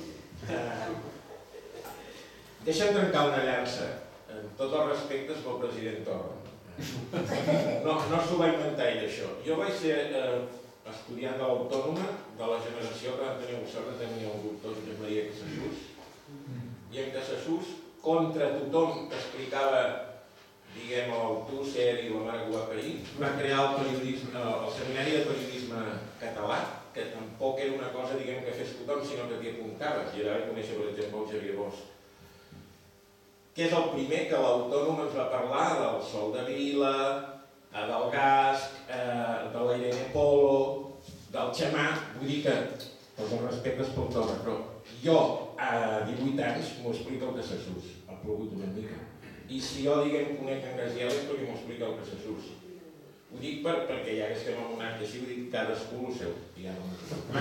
Deixa'm trencar una llança, amb tots els respectes pel president Torra. No, no s'ho va inventar ell, això. Jo vaig ser eh, estudiant de l'Autònoma de la generació que vam tenir la sort de tenir un doctor Josep Maria Casassús, i en Casassús, contra tothom que explicava, diguem, l'Althusser i la mare que ho va parir, va crear el, periodisme, el seminari de periodisme català, que tampoc era una cosa, diguem, que fes tothom, sinó que t'hi apuntaves. I ara vaig conèixer, per exemple, el Xavier Bosch, que és el primer que l'Autònom ens va parlar del Sol de Vila, del Gasc, de la Irene Polo, del Xamà. Vull dir que, tots els respectes pel Torra, però jo a divuit anys m'ho explica el Casassús, ha plogut una mica. I si jo, diguem, conec en Gaziel és perquè m'ho explica el Casassús. Ho dic per, perquè ja que estem en un acte així, ho dic cadascú el seu. Ja no...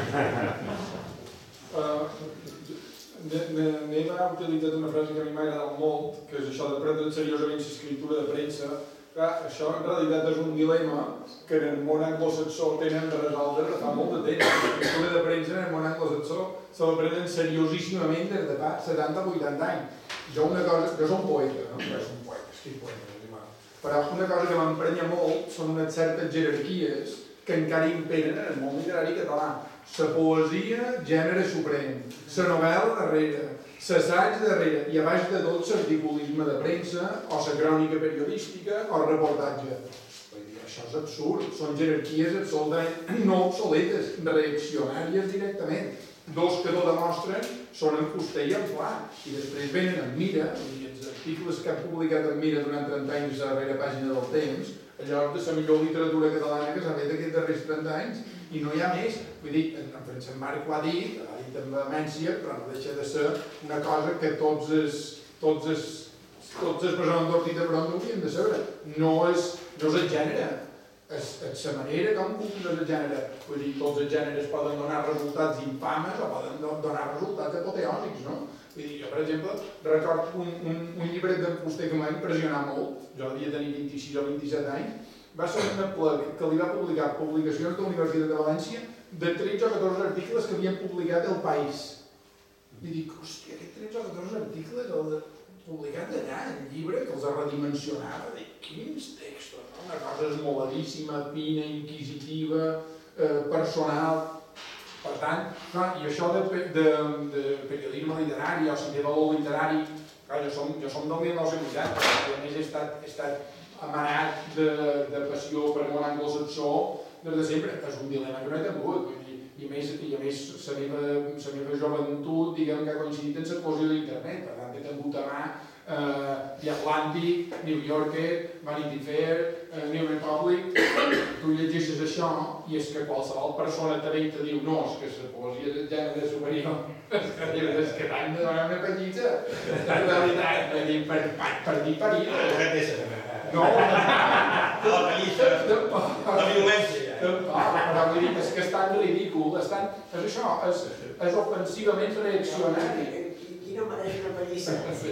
N'hem utilitzat una frase que a mi m'ha agradat molt, que és això de prendre seriosament l'escriptura de premsa. Clar, això en realitat és un dilema que en el món anglosaxó tenen de resoldre de fa molt de temps. L'escriptura de premsa en el món anglosaxó se la prenen seriosíssimament des de fa setanta o vuitanta anys. Jo una cosa, jo soc un poeta, no? Jo soc un poeta, escric poemes, però una cosa que m'emprenya molt són unes certes jerarquies que encara imperen en el món literari català. La poesia, gènere suprem, la novel·la darrere, l'assaig darrere, i a baix de tot l'articulisme de premsa, o la crònica periodística, o el reportatge. Això és absurd, són jerarquies absolutament no obsoletes, reaccionàries directament. Dos que no demostren són en Fuster i en Pla, i després venen en Mira, i els articles que han publicat en Mira durant trenta anys a la darrera pàgina del Temps, allò de la millor literatura catalana que s'ha fet aquests darrers trenta anys, i no hi ha més. Vull dir, en Francesc Marc ho ha dit, ha dit amb vehemència, però no deixa de ser una cosa que tots els tots els tots els persones d'Hortit de Bron haurien de saber. No és, no és el gènere, és, és la manera com ocupen el gènere. Vull dir, tots els gèneres poden donar resultats infames o poden donar resultats apoteòsics, no? Vull dir, jo, per exemple, record un, un, un llibret d'en Fuster que m'ha impressionat molt, jo devia tenir vint-i-sis o vint-i-set anys, va ser una plec que li va publicar publicacions de la Universitat de València de tretze o catorze articles que havien publicat El País. I dic, hòstia, aquests tretze o catorze articles els publicats allà, en llibre, que els redimensionava. Dic, quins textos, no? Una cosa esmoladíssima, fina, inquisitiva, eh, personal. Per tant, clar, i això de, de, de periodisme literari o si de valor literari, clar, jo som, jo som del mil nou-cents vuitanta, i a més he estat, he estat amanat de, de passió per món anglosaxó des de sempre. És un dilema que no he tingut, i a més, i a més la meva, la meva joventut, diguem, que ha coincidit en l'eclosió d'internet. Per tant, he tingut a mà eh, The Atlantic, New Yorker, Vanity Fair, eh, New Republic. Tu llegeixes això i és que qualsevol persona te ve i te diu no, és que la poesia del gènere superior, és que t'han de donar una pallissa. En realitat, per dir parir. No, la pallissa, la violència. Però vull dir, és que és tan ridícul, és, tan, és això, és, és ofensivament reaccionari. Qui no mereix una pallissa?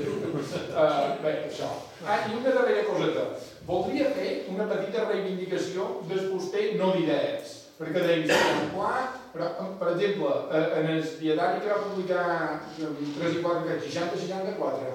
Uh, bé, això. Ah, i una darrera coseta. Voldria fer una petita reivindicació del Fuster no d'idees. Perquè deia, sí, clar, però, per exemple, en el dietari que va publicar tres i quatre, seixanta seixanta-quatre,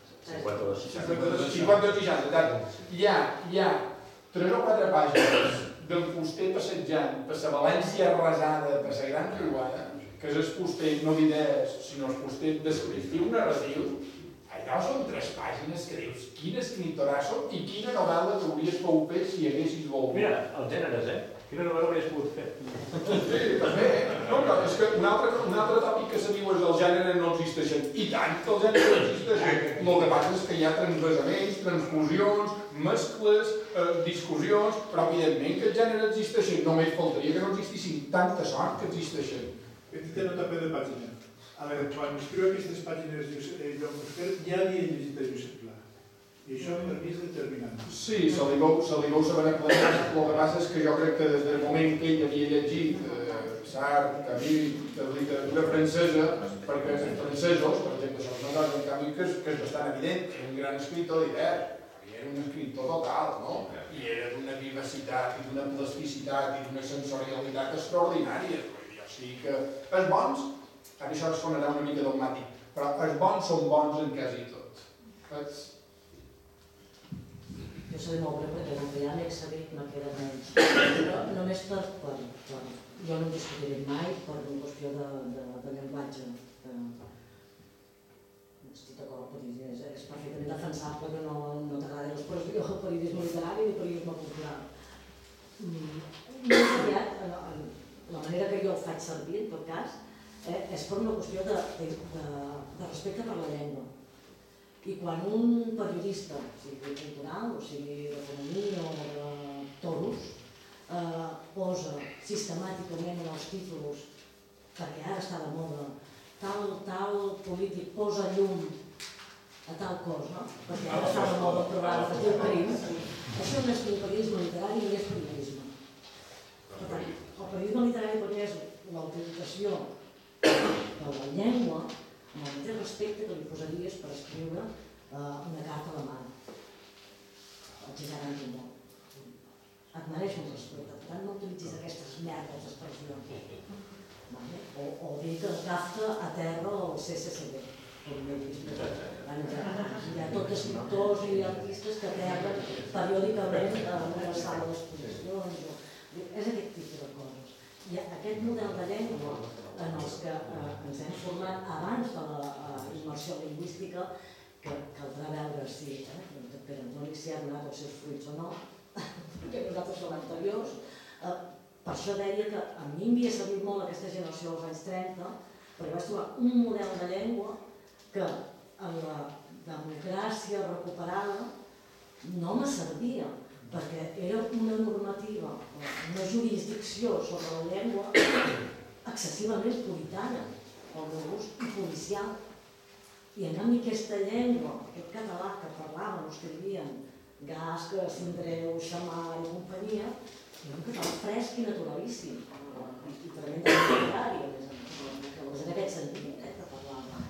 cinquanta o seixanta, hi ha, hi ha tres o quatre pàgines del Fuster passejant per la València arrasada, per la Gran Riuada, que és el Fuster no d'idees, sinó el Fuster descriptiu narratiu. Ai, allò són tres pàgines que dius, quin escriptorasso i quina novel·la t'hauries pogut fer si haguessis volgut. Mira, els gèneres, eh? Quina novel·la hauries pogut fer? Sí, també. No, però és que un altre, un altre tòpic que se diu és que els gèneres no existeixen. I tant que els gèneres no existeixen. El que passa és que hi ha transvasaments, transfusions, mescles, eh, discussions, però evidentment que els gèneres existeixen. Només faltaria que no existissin tanta sort que existeixen. Aquest té nota peu de pàgina. A veure, quan escriu aquestes pàgines de Joan Fuster, ja li he llegit a Josep Pla. I això per mi és determinant. Sí, se li veu, se li veu saber aclarir. El que passa és que jo crec que des del moment que ell havia llegit eh, Sartre, Camus, de literatura francesa, perquè els francesos, per exemple, són una cosa en canvi que és, que és bastant evident, que era un gran escriptor divers, i era un escriptor total, no? I era d'una vivacitat i d'una plasticitat i d'una sensorialitat extraordinària. O sigui que els bons, ara això es sonarà una mica dogmàtic, però els bons són bons en quasi tot. Saps? Jo sé de moure perquè com que ja m'he accedit me queda menys. Però només per, per, per... Jo no discutiré mai per una qüestió de, de, de llenguatge. De... Estic d'acord, és, és perfectament defensable que no, no t'agradi l'expressió, el periodisme literari i el periodisme cultural. Mm, més aviat, en, en, la manera que jo el faig servir, en tot cas, eh, és per una qüestió de, de, de, de respecte per la llengua. I quan un periodista, sigui cultural, o sigui d'economia o de toros, eh, posa sistemàticament en els títols, perquè ara està de moda, tal, tal polític posa llum a tal cosa, perquè ara està de moda el programa que es diu Crim, això no és ni periodisme literari ni és periodisme. Per tant, el periodisme literari perquè és la utilització de la llengua amb el mateix respecte que li posaries per escriure eh, una carta a la mà. Exagerant-ho molt. Et mereix un respecte, per tant no utilitzis aquestes merdes d'expressions. Vale? O, o dir que Kafka aterra el C C C B. Hi ha tots escriptors i artistes que aterren periòdicament en una sala d'exposicions. És aquest tipus de coses. I aquest model de llengua en els que eh, ens hem format abans de la eh, immersió lingüística, que caldrà veure si eh, Pere Antoni s'hi ha donat els seus fruits o no, perquè nosaltres som anteriors. Eh, per això deia que a mi m'havia servit molt aquesta generació dels anys trenta, perquè vaig trobar un model de llengua que en la democràcia recuperada no me servia, perquè era una normativa, una jurisdicció sobre la llengua excessivament puritana, al meu gust, i policial. I en canvi aquesta llengua, aquest català que parlaven o escrivien Gasca, Sindreu, Xamar i companyia, era un català fresc i naturalíssim, i tremendament literari, a més a més. És en aquest sentit eh, que parlava.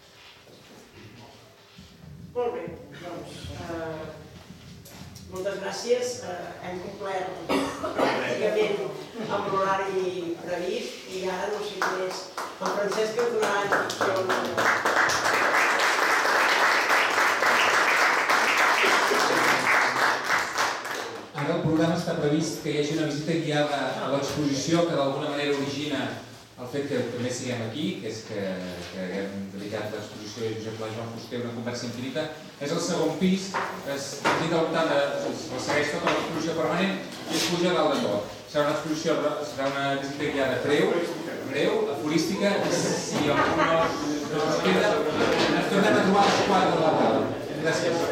Molt bé, doncs, eh, moltes gràcies. Eh, hem complert pràcticament amb l'horari previst i ara no sé què és. En Francesc ens donarà instruccions. Ara el programa està previst que hi hagi una visita guiada a l'exposició que d'alguna manera origina el fet que també siguem aquí, que és que, que hem dedicat l'exposició a Josep Pla i Joan Fuster una conversa infinita. És el segon pis, es gira al voltant, es segueix tota l'exposició permanent i es puja dalt de tot. Serà una exposició, serà una visita guiada breu, breu, aforística, i si algú no es queda, ens tornem a trobar a les quatre de la tarda. Gràcies.